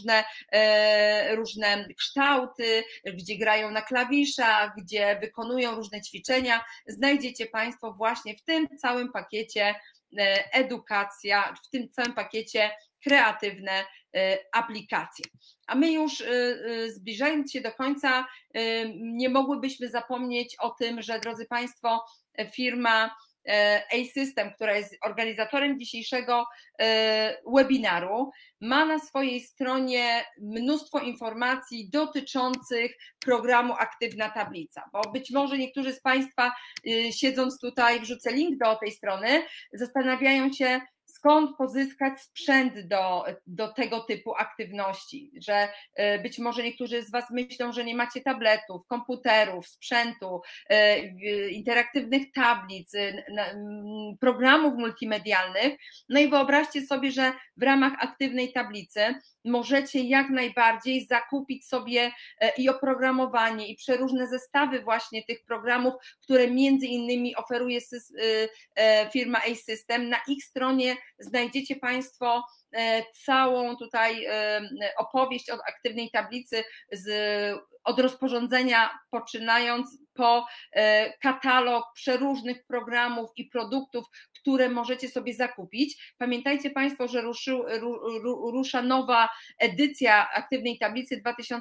różne kształty, gdzie grają na klawiszach, gdzie wykonują różne ćwiczenia, znajdziecie Państwo właśnie w tym całym pakiecie edukacja, w tym całym pakiecie kreatywne aplikacje. A my już zbliżając się do końca nie mogłybyśmy zapomnieć o tym, że drodzy Państwo, firma A-System, która jest organizatorem dzisiejszego webinaru, ma na swojej stronie mnóstwo informacji dotyczących programu Aktywna Tablica, bo być może niektórzy z Państwa, siedząc tutaj, wrzucę link do tej strony, zastanawiają się, skąd pozyskać sprzęt do tego typu aktywności, że być może niektórzy z Was myślą, że nie macie tabletów, komputerów, sprzętu, interaktywnych tablic, programów multimedialnych, no i wyobraźcie sobie, że w ramach Aktywnej Tablicy możecie jak najbardziej zakupić sobie i oprogramowanie, i przeróżne zestawy właśnie tych programów, które między innymi oferuje firma A-System. Na ich stronie znajdziecie Państwo całą tutaj opowieść od Aktywnej Tablicy, od rozporządzenia poczynając po katalog przeróżnych programów i produktów, które możecie sobie zakupić. Pamiętajcie Państwo, że rusza nowa edycja Aktywnej Tablicy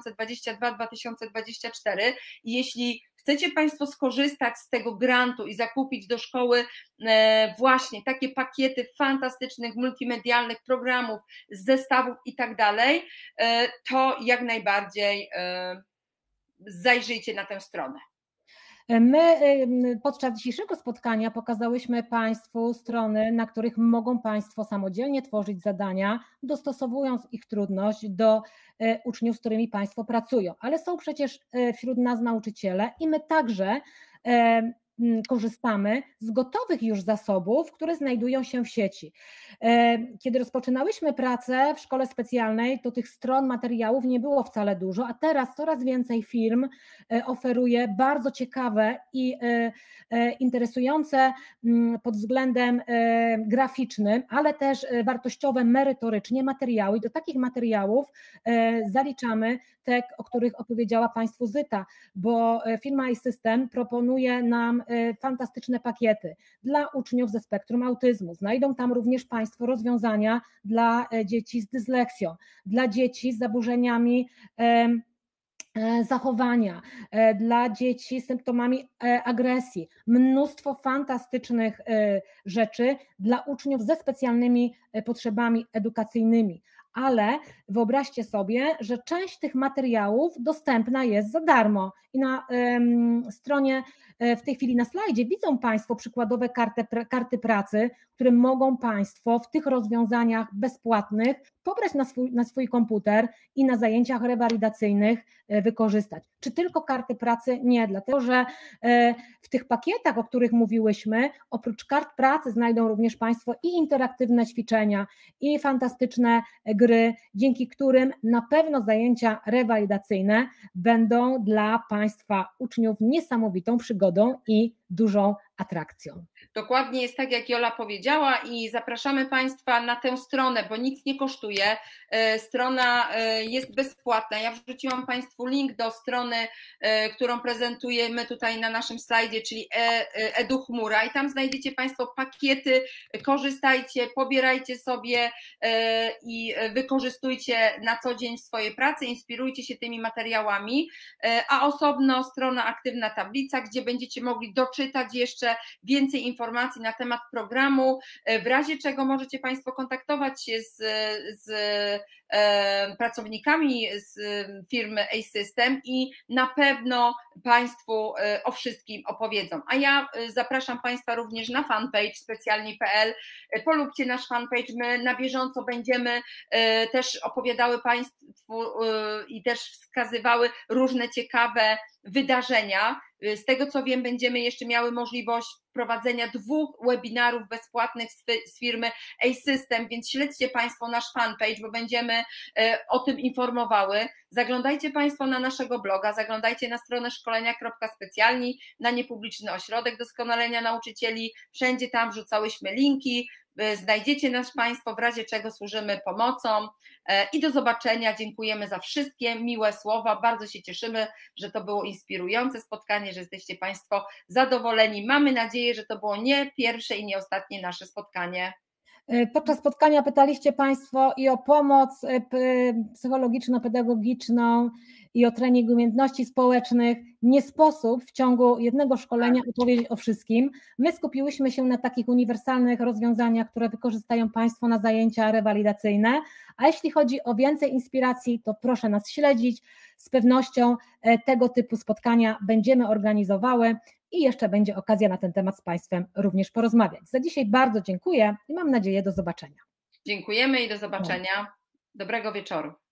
2022-2024 i jeśli chcecie Państwo skorzystać z tego grantu i zakupić do szkoły właśnie takie pakiety fantastycznych, multimedialnych programów, zestawów i tak dalej, to jak najbardziej zajrzyjcie na tę stronę. My podczas dzisiejszego spotkania pokazałyśmy Państwu strony, na których mogą Państwo samodzielnie tworzyć zadania, dostosowując ich trudność do uczniów, z którymi Państwo pracują, ale są przecież wśród nas nauczyciele i my także korzystamy z gotowych już zasobów, które znajdują się w sieci. Kiedy rozpoczynałyśmy pracę w szkole specjalnej, to tych stron, materiałów nie było wcale dużo, a teraz coraz więcej firm oferuje bardzo ciekawe i interesujące pod względem graficznym, ale też wartościowe merytorycznie materiały. I do takich materiałów zaliczamy te, o których opowiedziała Państwu Zyta, bo firma A-System proponuje nam fantastyczne pakiety dla uczniów ze spektrum autyzmu. Znajdą tam również Państwo rozwiązania dla dzieci z dysleksją, dla dzieci z zaburzeniami zachowania, dla dzieci z symptomami agresji, mnóstwo fantastycznych rzeczy dla uczniów ze specjalnymi potrzebami edukacyjnymi. Ale wyobraźcie sobie, że część tych materiałów dostępna jest za darmo i na stronie, w tej chwili na slajdzie widzą Państwo przykładowe karty pracy, które mogą Państwo w tych rozwiązaniach bezpłatnych pobrać na swój komputer i na zajęciach rewalidacyjnych wykorzystać. Czy tylko karty pracy? Nie, dlatego że w tych pakietach, o których mówiłyśmy, oprócz kart pracy znajdą również Państwo i interaktywne ćwiczenia, i fantastyczne gry, dzięki którym na pewno zajęcia rewalidacyjne będą dla Państwa uczniów niesamowitą przygodą i dużą atrakcją. Dokładnie jest tak, jak Jola powiedziała i zapraszamy Państwa na tę stronę, bo nic nie kosztuje. Strona jest bezpłatna. Ja wrzuciłam Państwu link do strony, którą prezentujemy tutaj na naszym slajdzie, czyli EduChmura, i tam znajdziecie Państwo pakiety, korzystajcie, pobierajcie sobie i wykorzystujcie na co dzień w swojej pracy, inspirujcie się tymi materiałami, a osobno strona Aktywna Tablica, gdzie będziecie mogli doczytać jeszcze więcej informacji na temat programu, w razie czego możecie Państwo kontaktować się z pracownikami z firmy A-System i na pewno Państwu o wszystkim opowiedzą. A ja zapraszam Państwa również na fanpage specjalni.pl, polubcie nasz fanpage, my na bieżąco będziemy też opowiadały Państwu i też wskazywały różne ciekawe wydarzenia. Z tego co wiem, będziemy jeszcze miały możliwość prowadzenia 2 webinarów bezpłatnych z firmy A-System, więc śledźcie Państwo nasz fanpage, bo będziemy o tym informowały. Zaglądajcie Państwo na naszego bloga, zaglądajcie na stronę szkolenia.specjalni, na niepubliczny ośrodek doskonalenia nauczycieli, wszędzie tam wrzucałyśmy linki, znajdziecie nas Państwo, w razie czego służymy pomocą i do zobaczenia. Dziękujemy za wszystkie miłe słowa, bardzo się cieszymy, że to było inspirujące spotkanie, że jesteście Państwo zadowoleni. Mamy nadzieję, że to było nie pierwsze i nie ostatnie nasze spotkanie. Podczas spotkania pytaliście Państwo i o pomoc psychologiczno-pedagogiczną i o trening umiejętności społecznych. Nie sposób w ciągu jednego szkolenia opowiedzieć o wszystkim. My skupiłyśmy się na takich uniwersalnych rozwiązaniach, które wykorzystają Państwo na zajęcia rewalidacyjne, a jeśli chodzi o więcej inspiracji, to proszę nas śledzić. Z pewnością tego typu spotkania będziemy organizowały i jeszcze będzie okazja na ten temat z Państwem również porozmawiać. Za dzisiaj bardzo dziękuję i mam nadzieję do zobaczenia. Dziękujemy i do zobaczenia. Dobrego wieczoru.